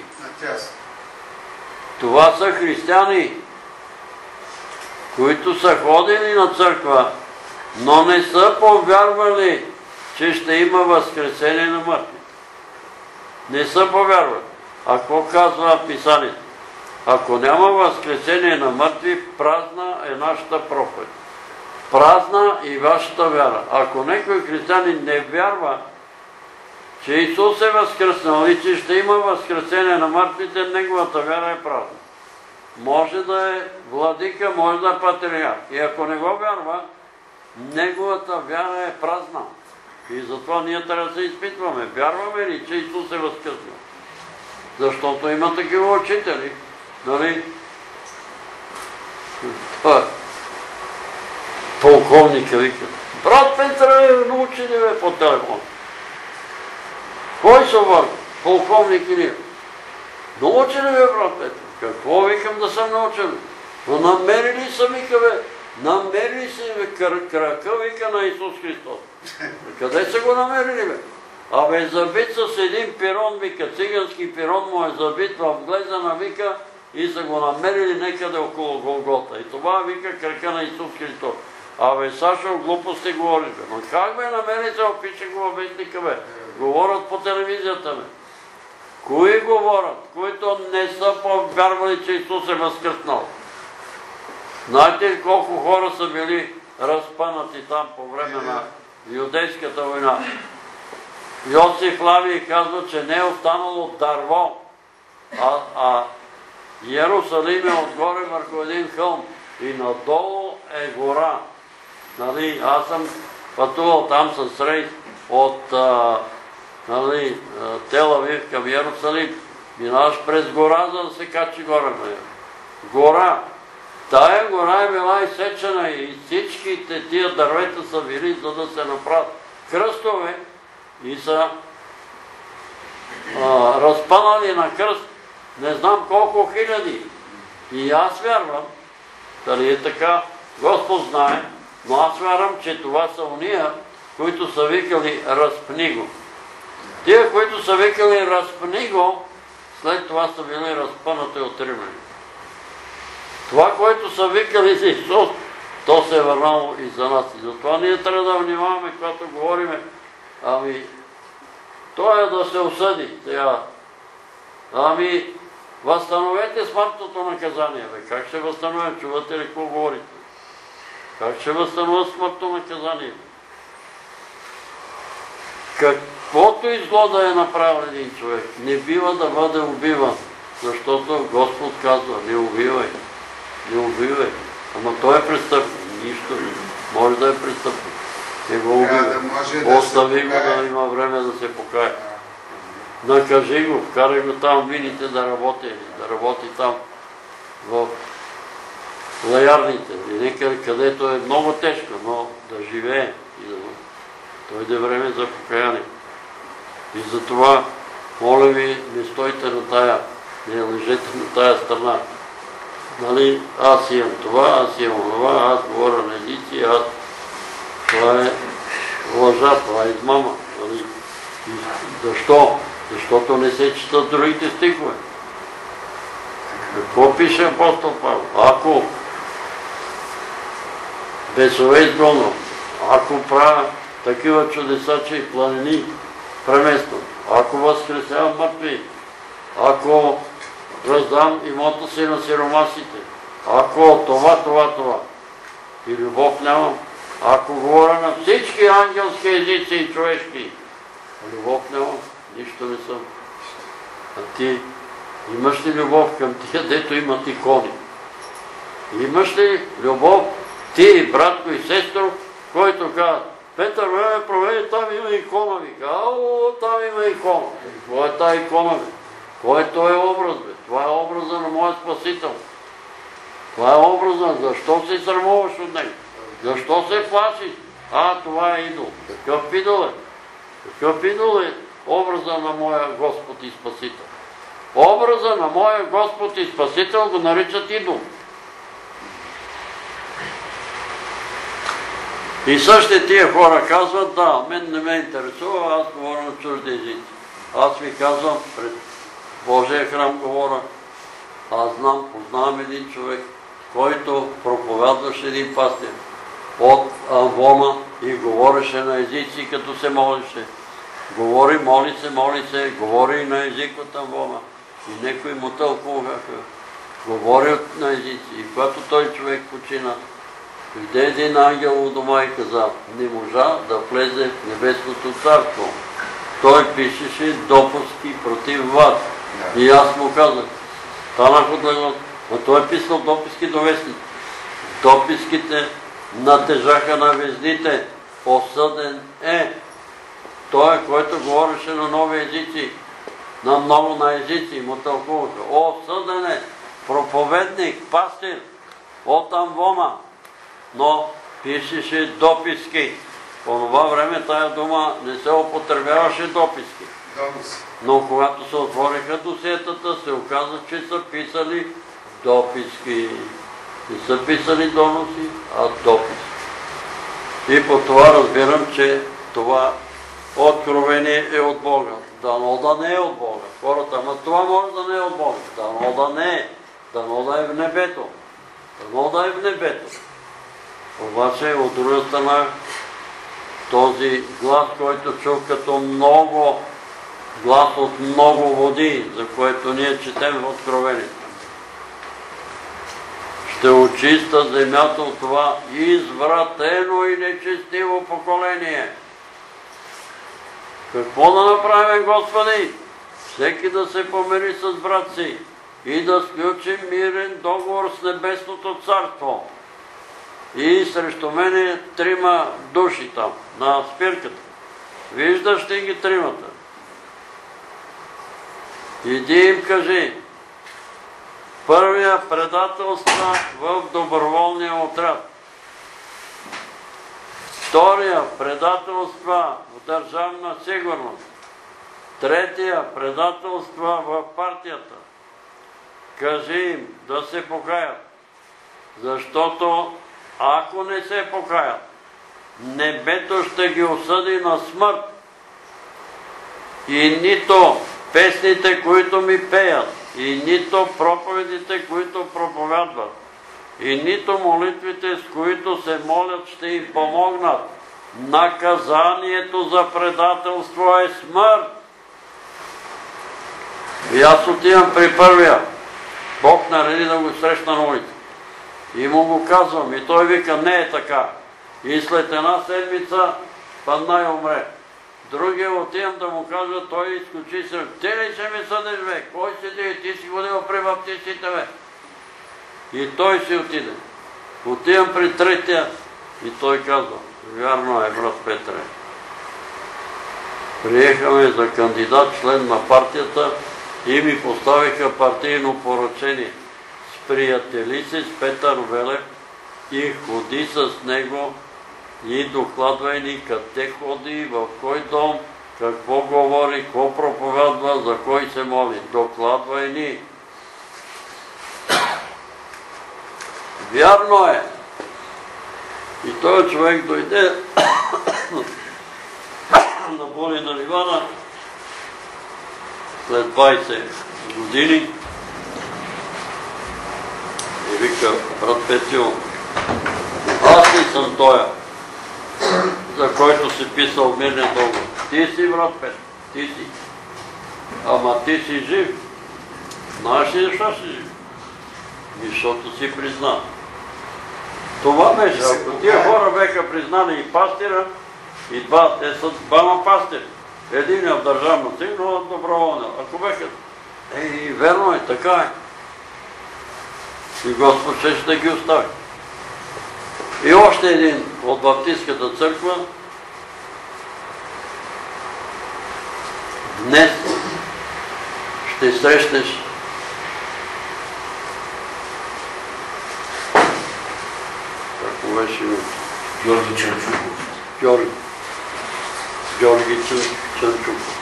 Това са християни, които са ходили на църква, но не са повярвали, че ще има възкресение на мъртвите. Не са повярвали. А какво казва Писанието? Ако няма възкресение на мъртви, празна е нашата проповед. Празна и вашата вяра. Ако някой християнин не вярва, че Исус е възкръснал и че ще има възкресение на мъртвите, неговата вяра е празна. Може да е владика, може да е патриарх. И ако не го вярва, неговата вяра е празна. И затова ние трябва да се изпитваме. Вярваме ли, че Исус е възкръснал? Защото има такива учители. Нали? Полковника вика. Брат Петър, научи ли бе по телефон? Кой са върна? Полковник или? Научи ли бе, брат Петър? Какво викам да съм научил? Но намерили са, вика бе. Намерили са крака, вика, на Исус Христос. Къде са го намерили бе? Абе, забит с един пирон, вика, цигански пирон му е забит в глезена, вика, и са го намерили некъде около Голгота. И това вика крака на Исус Христос. Абе, Сашо, глупости говориш бе. Но как бе намери се, опише го във вестника бе? Говорят по телевизията бе. Кои говорят? Които не са повярвали, че Исус е възкръснал. Знаете ли колко хора са били разпънати там по време на Юдейската война? Йосиф Лавий казва, че не е останало дърво, а Иерусалим е отгоре върху един хълм и надолу е гора. Нали, аз съм пътувал там с рейс от Тел Авив към Иерусалим. Минаваш през гора, за да се качи горе на нея. Гора. Тая гора е била изсечена и всичките тия дървета са били, за да се направят кръстове и са разпънали на кръст не знам колко хиляди. И аз вярвам, дали е така, Господ знае, но аз вярвам, че това са уния, които са викали разпни го. Тия, които са викали разпни го, след това са били разпънати от римляни. Това, което са викали за Исус, то се е върнало и за нас. И затова ние трябва да внимаваме, когато говориме. Ами, то е да се осъди. Ами, възстановете смъртното наказание. Бе. Как ще възстановим? Чувате ли какво говорите? Как ще възстановят смъртно наказание? Каквото изло да е направил един човек, не бива да бъде убиван. Защото Господ казва, не убивай. Не убивай. Ама той е престъпник. Нищо. може да е престъпник. Не го убива. Остави го да има време да се покае. Накажи го, вкарай го там, видите да работи там в лаярните, или некъде, където е много тежко, но да живее и да дойде време за покаяние. И затова, моля ви, не стойте на тая, не лежете на тая страна. Нали, аз имам това, аз имам това, аз говоря на езици, това е лъжа, това е измама. Нали? Защо? Защото не се четат другите стихове. Какво пише апостол Павел? Ако бесове изгонвам, ако правя такива чудеса, че и планини премествам, ако възкресявам мъртви, ако раздам имота си на сиромасите, ако това и любов нямам, ако говоря на всички ангелски езици и човешки, любов нямам, нищо не съм. А ти имаш ли любов към тия, дето имат икони? Имаш ли любов ти, братко и сестро, който казва: Петър, проведи, там има икона. Вика: там има икона. Какво е тази икона, бе? Кой е този образ, бе? Това е образа на моя Спасител. Това е образа. Защо се срамуваш от него? Защо се плашиш? Това е идол. Какъв идол е? Какъв идол е образа на моя Господ и Спасител? Образа на моя Господ и Спасител го наричат идол. И същите тия хора казват: да, мен не ме интересува, аз говоря на чужди езици. Аз ви казвам, пред Божия храм говоря, аз знам, познавам един човек, който проповядваше един пастир от Амвона и говореше на езици, като се молише. Говори, моли се, говори и на език от Амвона. И некои му тълкуваха. Говори на езици. И когато той човек почина, дойде един ангел у дома и каза: не можа да влезе в небесното царство. Той пишеше допуски против вас. И аз му казах, станах от леглото, но той е писал дописки до вестници. Дописките натежаха на везните. Осъден е. Той, който говореше на нови езици, на много на езици, му тълкуваха. Осъден е. Проповедник, пастир от Амвона. Но пишеше дописки. По това време тая дума не се употребяваше дописки. Но когато се отвориха досиетата, се оказа, че са писали дописки. Не са писали доноси, а дописки. И по това разбирам, че това откровение е от Бога. Дано да не е от Бога. Хората: ама това може да не е от Бога. Дано да не е. Дано да е в небето. Дано да е в небето. Обаче от друга страна, този глас, който чух като много, глас от много води, за което ние четем в Откровението, ще очиста земята от това извратено и нечестиво поколение. Какво да направим, Господи? Всеки да се помири с брат си и да сключим мирен договор с Небесното царство. И срещу мене 3 души там, на спирката. Виждаш ли ги 3-мата? Иди им кажи: първия предателства в доброволния отряд. Втория предателства в държавна сигурност. Третия предателства в партията. Кажи им да се покаят, защото ако не се покаят, небето ще ги осъди на смърт. И нито песните, които ми пеят, и нито проповедите, които проповядват, и нито молитвите, с които се молят, ще им помогнат. Наказанието за предателство е смърт. И аз отивам при първия. Бог нареди да го срещна на улица. И му го казвам. И той вика: не е така. И след 1 седмица падна и умре. Другия отивам да му кажа, той изключи се: ти ли ще ми съдиш, бе? Кой си ти? Ти си ходил при баптистите, бе. И той си отиде. Отивам при третия И той казва, вярно е, брат Петре. Приехаме за кандидат член на партията и ми поставиха партийно поръчение. Сприятели се с Петър Велев и ходи с него и докладвай ни къде ходи, в кой дом, какво говори, какво проповядва, за кой се моли. Докладвай ни. Вярно е. И този човек дойде на Болина Ливана след 20 години и вика, брат Петю, аз ли съм тоя, за който си писал мирния договор? Ти си, брат Петю, ти си. Ама ти си жив. Знаеш ли защо си жив? Защото си призна. Това беше. Ако тия хора беха признали и пастира, и те са двама пастири. Един е в държавна сигурност, доброволна. Ако беха... верно е, така е. И Господ ще да ги остави. И още един от Баптистката църква. Днес ще срещнеш какво беше Георги Чанчуков. Георги Чанчуков.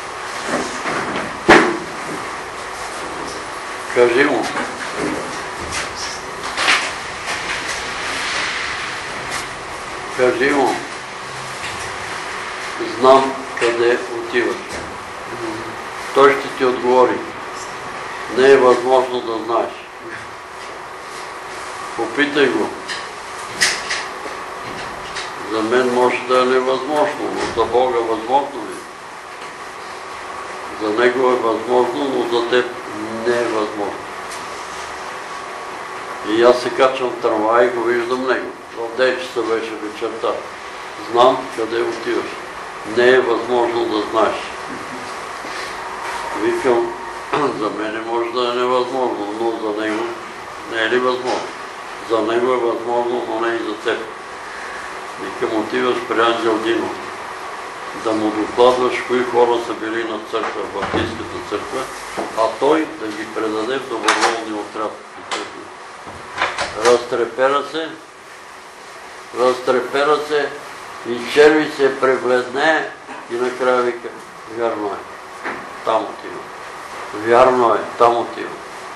Кажи му. Кажи му. Знам къде отиваш. Той ще ти отговори. Не е възможно да знаеш. Попитай го. За мен може да е невъзможно, но за Бога възможно ли? За Него е възможно, но за теб не е възможно. И аз се качвам в трамвай и го виждам Него. В 9 часа беше вечерта. Знам къде отиваш. Не е възможно да знаеш. Викам, за мене може да е невъзможно, но за Него не е ли възможно? За Него е възможно, но не и за теб. Викам, отиваш при Ангел Динов да му докладваш кои хора са били на църква, в Баптистката църква, а той да ги предаде в доброволния отряд. Разтрепера се и черви се пребледне и накрая вика, вярно е, там отива. Вярно е, там отива.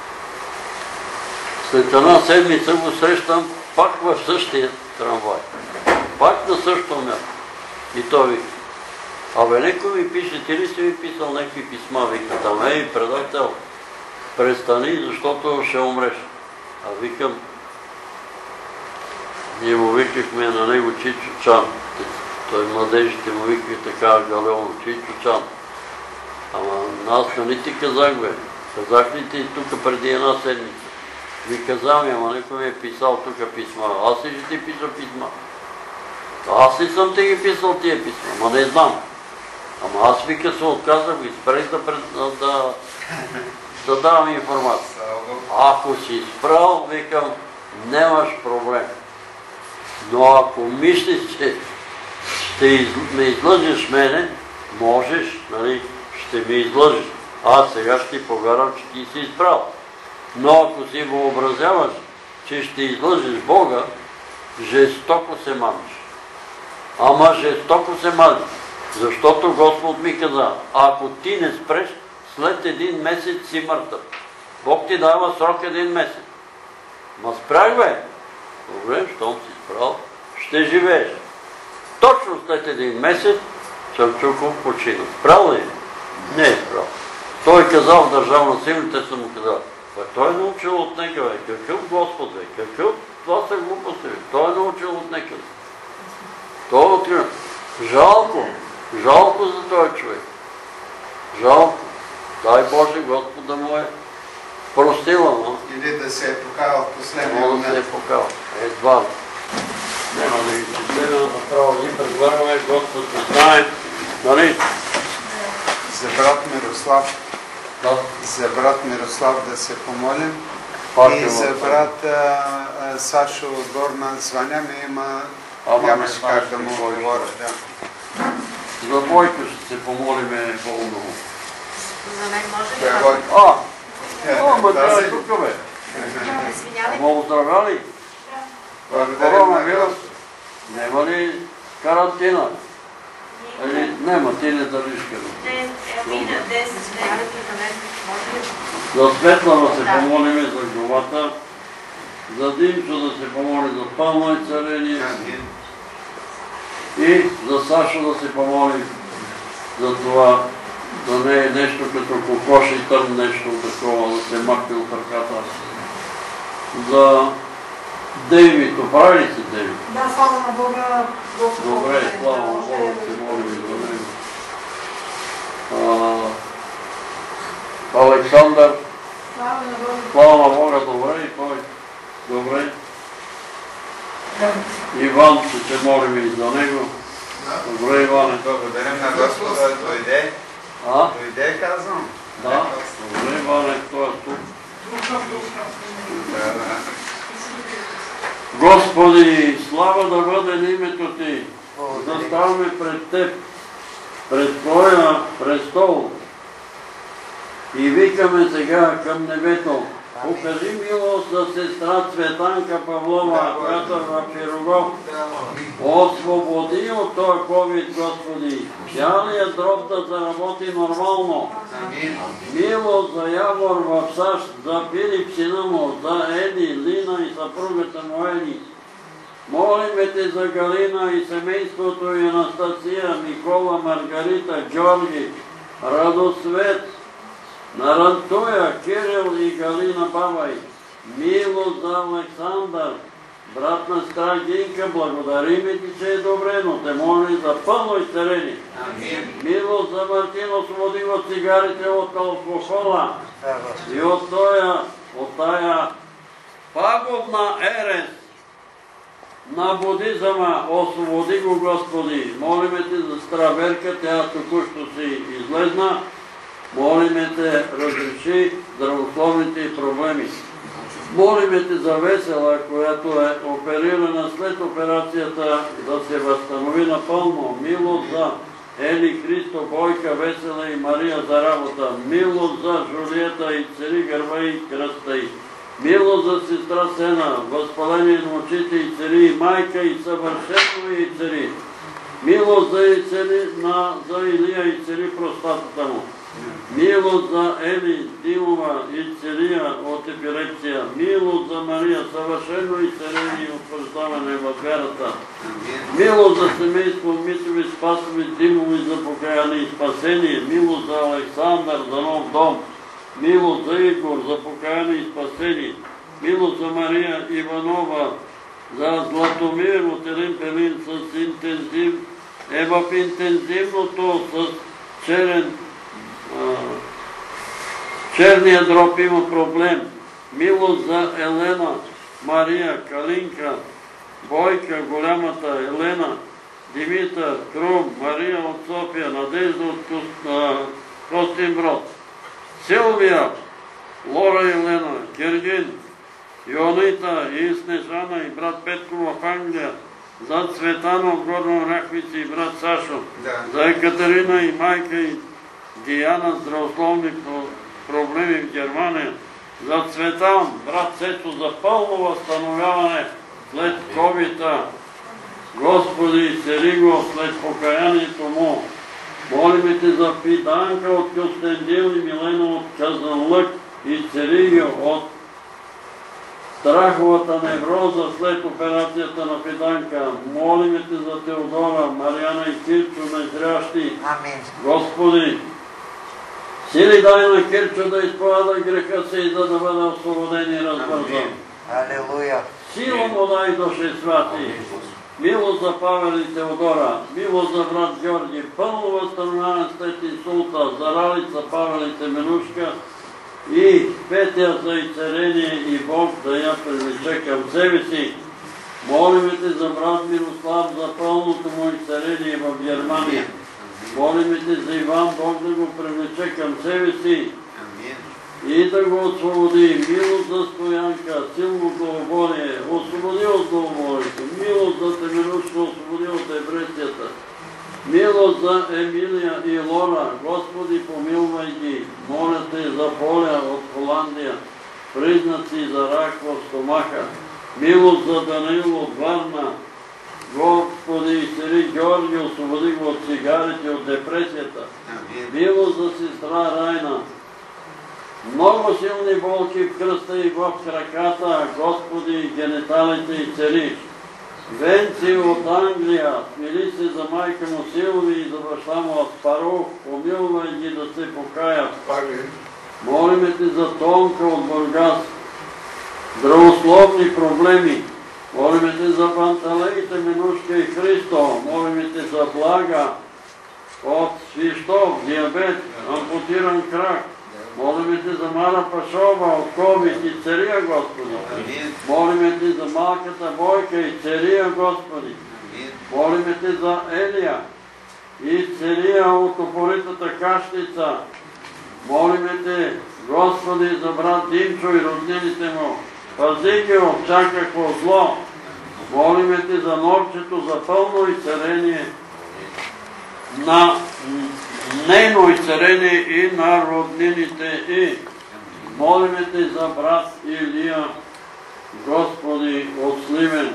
След една седмица го срещам пак в същия трамвай. Пак на същото място. И той вика, абе, некой ми пише, ти ли си ми писал някакви писма? Вика, там предател, престани, защото ще умреш. А викам, ние му викахме на него Чичо Чан. Той младежите му викаха така галеон, Чичо Чан. Ама аз нали ти казах, бе? Казах ли ти тук преди една седмица? Ви казах ми, ама некой ми е писал тук писма. Аз ли ще ти пиша писма? Аз ли съм ти ги писал тия писма? Ама не знам. Ама аз вика се отказах и спрех да давам информация. Ако си спрал, викам, нямаш проблем. Но ако мислиш, че ще ме излъжеш мене, можеш, нали, ще ме излъжеш. Аз сега ще ти повярвам, че ти си изправил. Но ако си въобразяваш, че ще излъжеш Бога, жестоко се мамиш. Ама жестоко се мамиш. Защото Господ ми каза, ако ти не спреш, след 1 месец си мъртъв. Бог ти дава срок 1 месец. Ма спрях, бе. Добре, щом си спрал, ще живееш. Точно след 1 месец Чанчуков почина. Спрал ли? Не е спрал. Той казал в държавна сигурност, те са му казали, той е научил от нека, бе. Какъв Господ, бе? Какъв? Това са глупости, бе. Той е научил от нека. Той е открил. Жалко за този човек. Жалко. Дай Боже, Господ да му е простила, но... Или да се е покавал в последния момент. Да се е покавал. Едва. Няма да ги четеме, направо ни предлагаме, Господ да знае. Нали? За брат Мирослав. Да. За брат Мирослав да се помолим. Пак И за брат Сашо от Горна звъня ми, има Нямаше как да му отговоря, да. За Бойко ще се помолиме по-много. За мен може Той е ли? Бойко. Ма тя е тук, бе. Извинявай. Ама оздравя ли? Коронавирус. Нема ли карантина? Или нема, ти не държиш карантина. Мина 10 дни за мен. Може ли? За Светлана се помолиме за главата, за Димчо да се помоли за пълно изцеление и за Сашо да се помоли за това да не е нещо като кокош и тъм нещо такова, да се махне от ръката. За Дейвид, оправи ли се Дейвид? Да, слава на Бога. Добре, слава на Бога, се молим и за него. Александър, слава на Бога, добре и той. Добре. Иван, ще се молим и за него. Добре, Иване. Благодарим на Господа, дойде. Дойде, казвам. Да, добре, Иване, той е тук. Господи, слава да бъде на името Ти. Заставаме пред Теб, пред Твоя престол и викаме сега към небето. Покажи милост за сестра Цветанка Павлова, която е в Пирогов. Освободи от този COVID, Господи. Цялият дроб да заработи нормално. Милост за Явор в САЩ, за Филип сина му, за Еди, Лина и съпругата му Еди. Молиме Те за Галина и семейството и Анастасия, Никола, Маргарита, Георги, Радосвет, на Рантуя, Кирил и Галина Бабай, милост за Александър, брат на сестра Гинка, благодарим Ти, че е добре, но Те моли за пълно изцеление. Милост за Мартин, освободи от цигарите, от алкохола и от тая пагубна ерес на будизъма, освободи го, Господи. Молиме Те за Страверка, тя току-що си излезна. Молиме Те, разреши здравословните проблеми. Молиме Те за Весела, която е оперирана след операцията, да се възстанови напълно. Милост за Ели, Христо, Бойка, Весела и Мария за работа. Милост за Жулиета и цели гърба и кръста й. Милост за сестра Сена, възпаление на очите и цели и майка и съвършено и цели. Милост за Илия и цели простатата му. Милост за Ели Димова и Целия от епилепсия. Милост за Мария, съвършено изцеление и утвърждаване в вярата. Милост за семейство Митови, Спасови, Димови за покаяние и спасение. Милост за Александър, за нов дом. Милост за Игор, за покаяние и спасение. Милост за Мария Иванова, за Златомир от Елин Пелин с в интензивното с черния дроб има проблем. Милост за Елена, Мария, Калинка, Бойка, голямата Елена, Димитър, Крум, Мария от София, Надежда от Костинброд, Силвия, Лора Елена, Гергин, Йонита и Снежана и брат Петко в Англия, за Цветана от Горно Оряховица и брат Сашо, за Екатерина и майка и Диана, здравословни проблеми в Германия, за Цветан, брат Сето, за пълно възстановяване след COVID-а. Господи, цели го след покаянието му. Молиме Те за Фиданка от Кюстендил и Милена от Казанлък и цели ги от страховата невроза след операцията на Фиданка. Молиме Те за Теодора, Мариана и Кирчо незрящи. Господи, сили дай на Кирчо да изповяда греха си, за да бъде освободен и развързан. Алелуя. Сила му дай, Душе святи. Милост за Павел и Теодора, милост за брат Георги, пълно възстановяване след инсулта, за Ралица, Павел и Теменушка и Петя за изцеление и Бог да я привлече към себе си. Молиме Те за брат Мирослав, за пълното му изцеление в Германия. Молиме Те за Иван, Бог да го привлече към себе си. и да го освободи. Милост за Стоянка, силно злооборие, освободи от злооборието. Милост за Теменушка, освободи от депресията. Милост за Емилия и Лора, Господи, помилвай ги. Моля те за Поля от Холандия, признаци за рак в стомаха. Милост за Данаил от Варна, Господи, изцели Георги, освободи го от цигарите, от депресията. Милост за сестра Райна. Много силни болки в кръста и в краката, Господи, гениталите изцелиш. Венци от Англия, смили се за майка му Силви и за баща му Аспарух, помилвай ги да се покаят. Молиме те за Тонка от Бургас, здравословни проблеми. Молиме те за Панталеите, Минушка и Христо. Молиме те за Блага от Свищов, диабет, ампутиран крак. Молиме те за Мара Пашова от ковид и цария, Господи. Молиме те за малката Бойка и цария, Господи. Молиме те за Елия и цария от упоритата кашлица. Молиме те, Господи, за брат Димчо и роднините му. Пази ги от всякакво зло. Молиме те за Норчето, за пълно изцеление на нейно изцеление и на роднините и. Молиме те за брат Илия, Господи, от Сливен.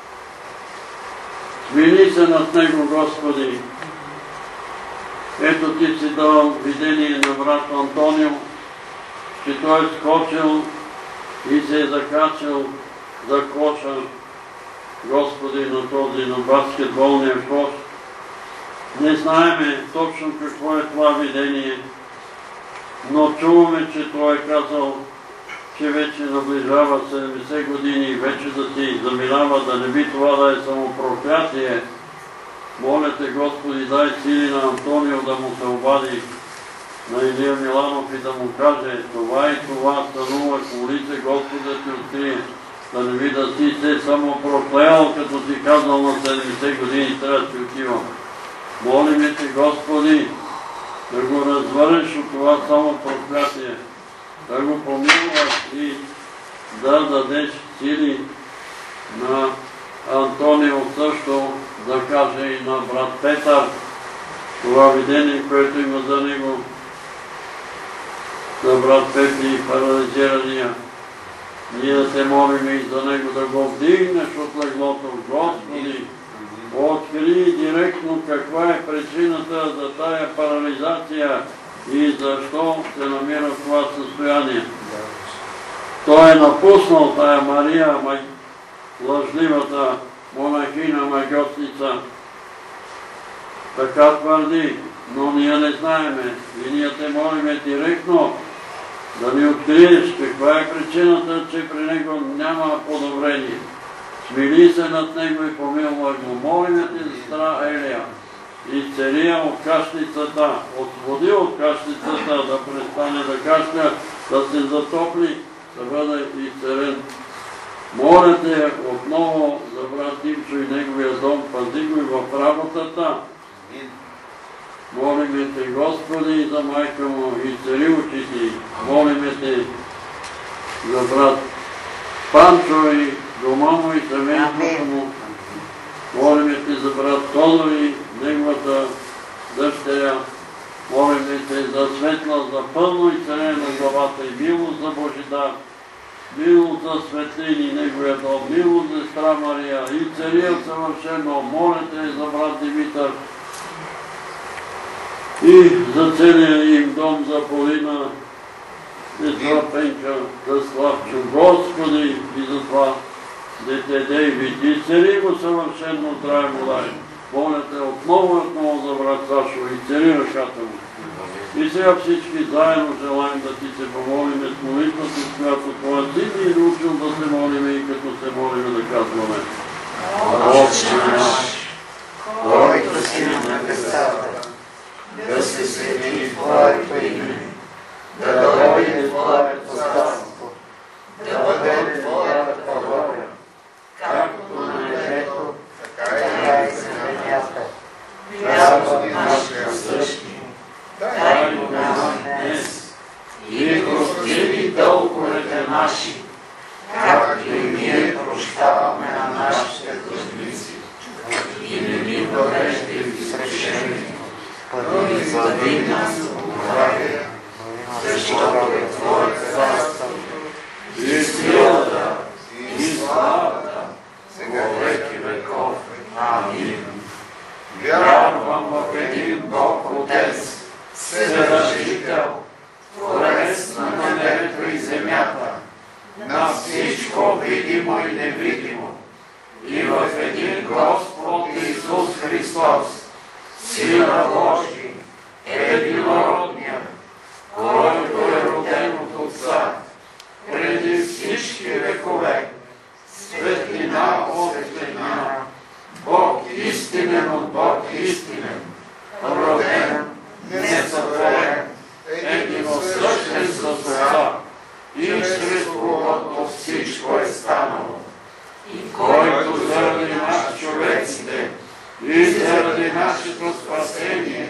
Смили се над него, Господи. Ето ти си дал видение на брат Антонио, че той е скочил и се е закачал за коша, Господи, на този, на баскетболния кош. Не знаеме точно какво е това видение, но чуваме, че той е казал, че вече наближава 70 години и вече да си заминава, да не би това да е само проклятие. Моля те, Господи, дай сили на Антонио да му се обади, на Илия Миланов и да му каже, това и това станува, колице, Господ да ти открие, да не би да си се само проклеял, като си казал на 70 години, трябва да си отивам. Молиме те, Господи, да го развърнеш от това само проклятие, да го помилваш и да дадеш сили на Антонио също, да каже и на брат Петър това видение, което има за него, за брат Петри и парализирания. Ние да те молим и за него да го вдигнеш от леглото. Господи, откри директно каква е причината за тая парализация и защо се намира в това състояние. Той е напуснал тая Мария, лъжливата монахиня магиотница. Така твърди, но ние не знаеме и ние те молиме директно да ни откриеш каква е причината, че при него няма подобрение. Смили се над него и помилвай го. Молиме ти за сестра Елия и цария от кашлицата, освободи от кашлицата, да престане да кашля, да се затопли, да бъде изцелен. Моля те отново за брат Димчо и неговия дом, пази го и в работата. Молиме те, Господи, и за майка му, и цари очите. Молиме те за брат Панчо и дома му и семейството му. Молиме те за брат Тодор и неговата дъщеря. Молиме те за светла, за пълно изцеление на главата и милост за Божидар. Милост за светлини неговия дом, милост за сестра Мария и цария съвършено. Моля те за брат Димитър и за целия им дом, за Полина, сестра Пенка, за Славчо. Господи, и за това дете Дейвид и цари го съвършено здраве му дай. Моля те отново за брат Сашо и цари ръката му. И сега всички заедно желаем да ти се помолиме с молитвата, с която Твоя Син ни е научил да се молиме и като се молиме да казваме. Отче наш, който си на небесата, да се свети Твоето име, да дойде Твоето царство, да бъде Твоята воля, както на небето, така и на земята. Хлябът наш насъщни, дай го нам днес и прости Яви нас благодатия, защото е Твое царство, и силата, и славата, во веки веков. Амин. Вярвам в един Бог Отец, Вседържител, Творец на небето и земята, на всичко видимо и невидимо, и в един Господ Исус Христос, Сина Божий, единородния, който е роден от Отца, преди всички векове, светлина от светлина, Бог истинен от Бог истинен, роден, несътворен, единосъщен с Отца, и чрез когото всичко е станало, и който заради нас човеците и заради нашето спасение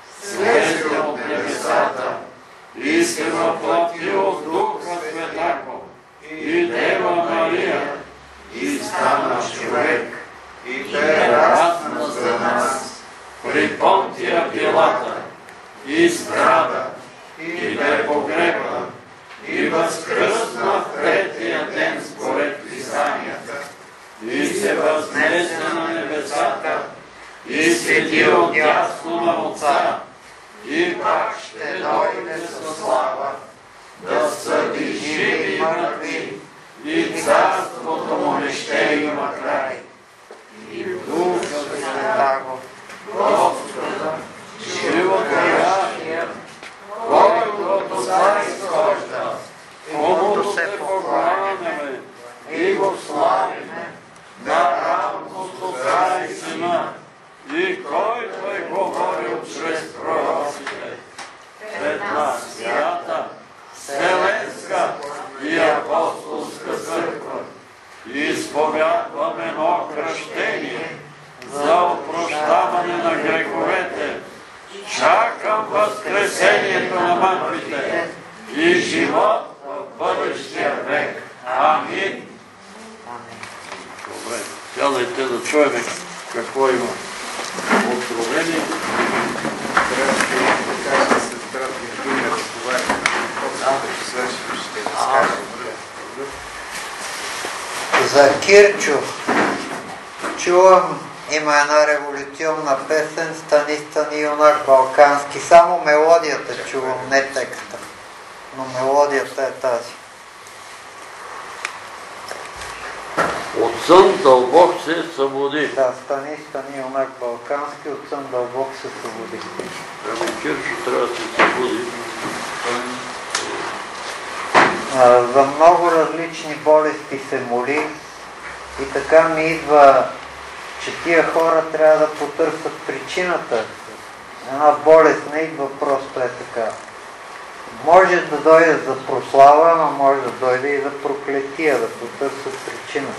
слезе от небесата и се въплати от Духа Светако и Дева Мария и стана човек и бе разпнат за нас при Понтия Пилата и страда и бе погребан и възкръсна в третия ден според Писанията и се възнесе на небесата и седи отдясно на Отца и пак ще дойде със слава да съди живи и мъртви и царството му не ще има край. И Духа Святаго, Господа, животворящия, който от Отца изхожда, комуто се покланяме и го славиме, наравно с Отца и Сина, и който е говорил чрез пророците. Една свята, вселенска и апостолска църква, изповядваме едно кръщение за опрощаване на греховете, чакам възкресението на мъртвите и живот в бъдещия век. Амин. Добре, сядайте да чуем какво има откровение. Трябва да се трябва да думи да разговаряме. Ще свършим, ще разкажем. За Кирчо чувам, има една революционна песен "Стани, стани, юнак балкански". Само мелодията чувам, не текста. Но мелодията е тази. От сън дълбок се събуди. Да, стани, стани, юнак балкански, от сън дълбок се събуди. Ами Кирчо трябва да се събуди. За много различни болести се моли и така ми идва, че тия хора трябва да потърсят причината. Една болест не идва просто е така. Може да дойде за прослава, но може да дойде и за проклетия, да потърсят причината.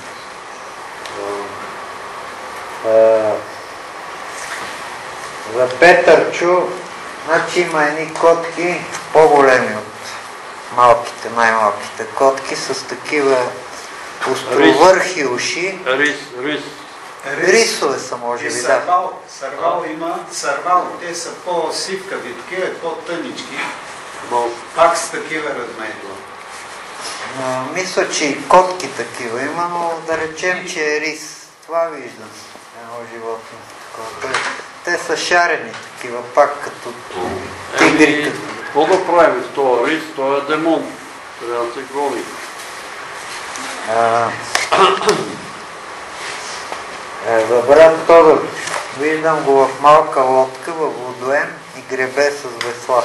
За Петърчо, значи има едни котки по-големи от малките, най-малките котки, с такива островърхи уши. Рис. Рисове са, може би, да. Сървал има. Сървал, те са по-сивкави, такива, по-тънички. Но Пак с такива размери. Мисля, че и котки такива има, но да речем, че е рис. Това виждам. Едно животно. Те са шарени такива, пак като тигри. Какво да правим с това рис? Той е демон. Трябва да се гони. За брат Тодор, виждам го в малка лодка, във водоем и гребе с весла.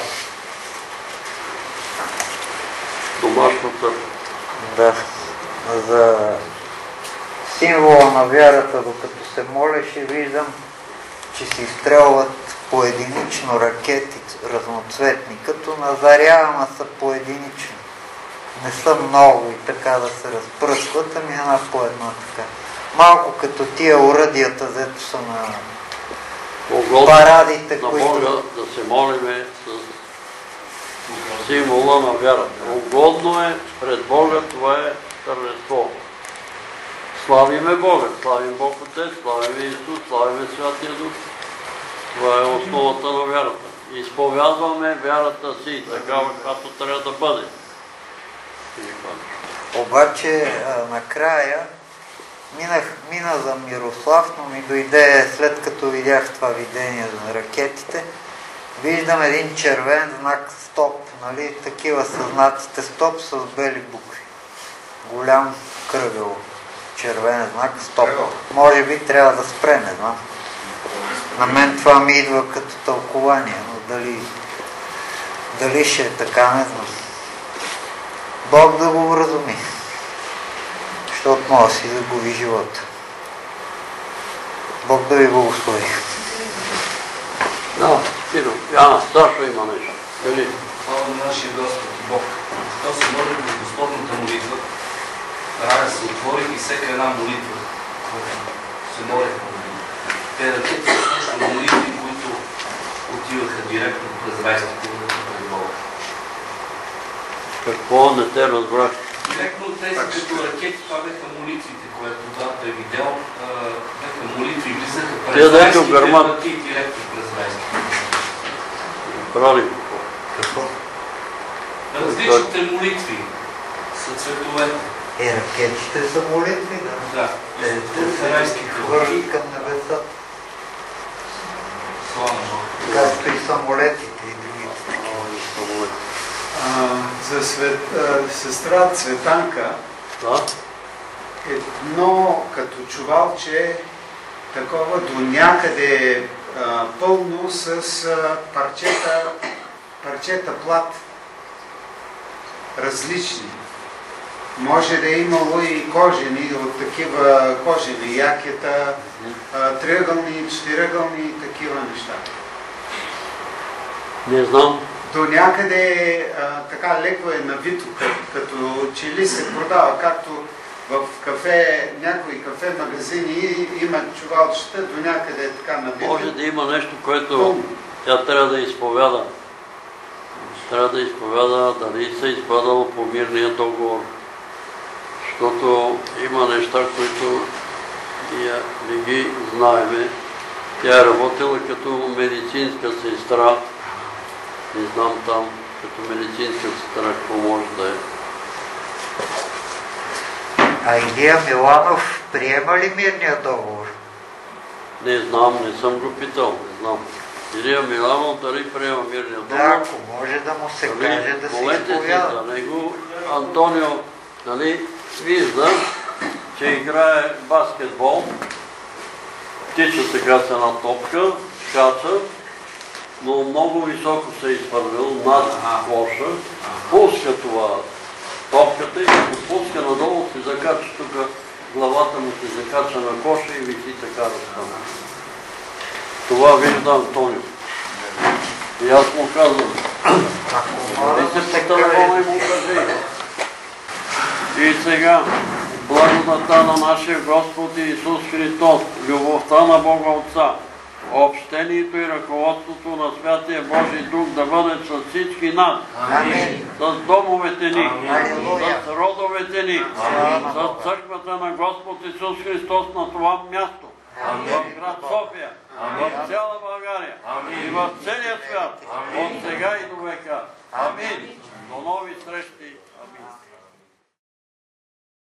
Домашна църква. Да. За символа на вярата, докато се молеше, виждам, че се изстрелват поединично ракети разноцветни, като на заря, ама са поединично. Не са много и така да се разпръскват, ами една по една така. Малко като тия уръдията, зето са на парадите, на които... Бога да се молиме с символа на вярата. Угодно е пред Бога, това е тържество. Славиме Бога, славим Бог Отец, славиме Исус, славиме Святия Дух. Това е основата на вярата. изповядваме вярата си, такава, както трябва да бъде. Обаче накрая мина за Мирослав, но ми дойде след като видях това видение на ракетите. Виждам един червен знак стоп, нали, такива са знаците стоп с бели букви. Голям кръгъл червен знак стоп. Може би трябва да спре, не знам. На мен това ми идва като тълкование, но дали ще е така, не знам. Бог да го вразуми, защото може да си загуби живота. Бог да ви благослови. Да, Киро, Яна, Сашо има нещо. Дали? Слава на нашия Господ и Бог. То се моли в Господната молитва. Рая се отвори и всяка една молитва, която се молиха. Те ракети са също молитви, които отиваха директно през райските пред Бога. Какво не те разбрах? Директно тези като ракети, това бяха молитвите, което когато е видял, бяха молитви и влизаха през райските врати и директно през райските. Прави Какво? Различните молитви са цветовете. Ракетите са молитви, да. Да. Те са райските хвърли към небесата. Слава Бог. Както и самолетите и другите. За сестра Цветанка, Да? едно като чувалче, такова до някъде пълно с парчета плат, различни. Може да е имало и кожени, от такива кожени якета, триъгълни, четириъгълни и такива неща. Не знам. До някъде така леко е навито, като че ли се продава, както в кафе, някои кафе магазини имат чувалчета, до някъде е така навито. Може да има нещо, което тя трябва да изповяда. Трябва да изповяда дали се изпадало по мирния договор. Защото има неща, които не ги знаеме. Тя е работила като медицинска сестра. Не знам там, като медицинска сестра, какво може да е. А Илия Миланов приема ли мирния договор? Не знам, не съм го питал, не знам. Илия Миланов дали приема мирния договор? Да, ако може да му се каже да се изповяда. За него Антонио, нали, вижда, че играе баскетбол, тича сега с една топка, скача, но много високо се е изхвърлил над коша, пуска това топката и ако пуска надолу, се закача тук, главата му се закача на коша и виси така разстана. Това вижда Антонио. И аз му казвам, и се потървала и му кажи. И сега, благодата на нашия Господ Исус Христос, любовта на Бога Отца, общението и ръководството на Святия Божий Дух да бъде с всички нас, с домовете ни, с родовете ни, с църквата на Господ Исус Христос на това място, в град София, в цяла България и в целия свят, от сега и до века. Амин. До нови срещи.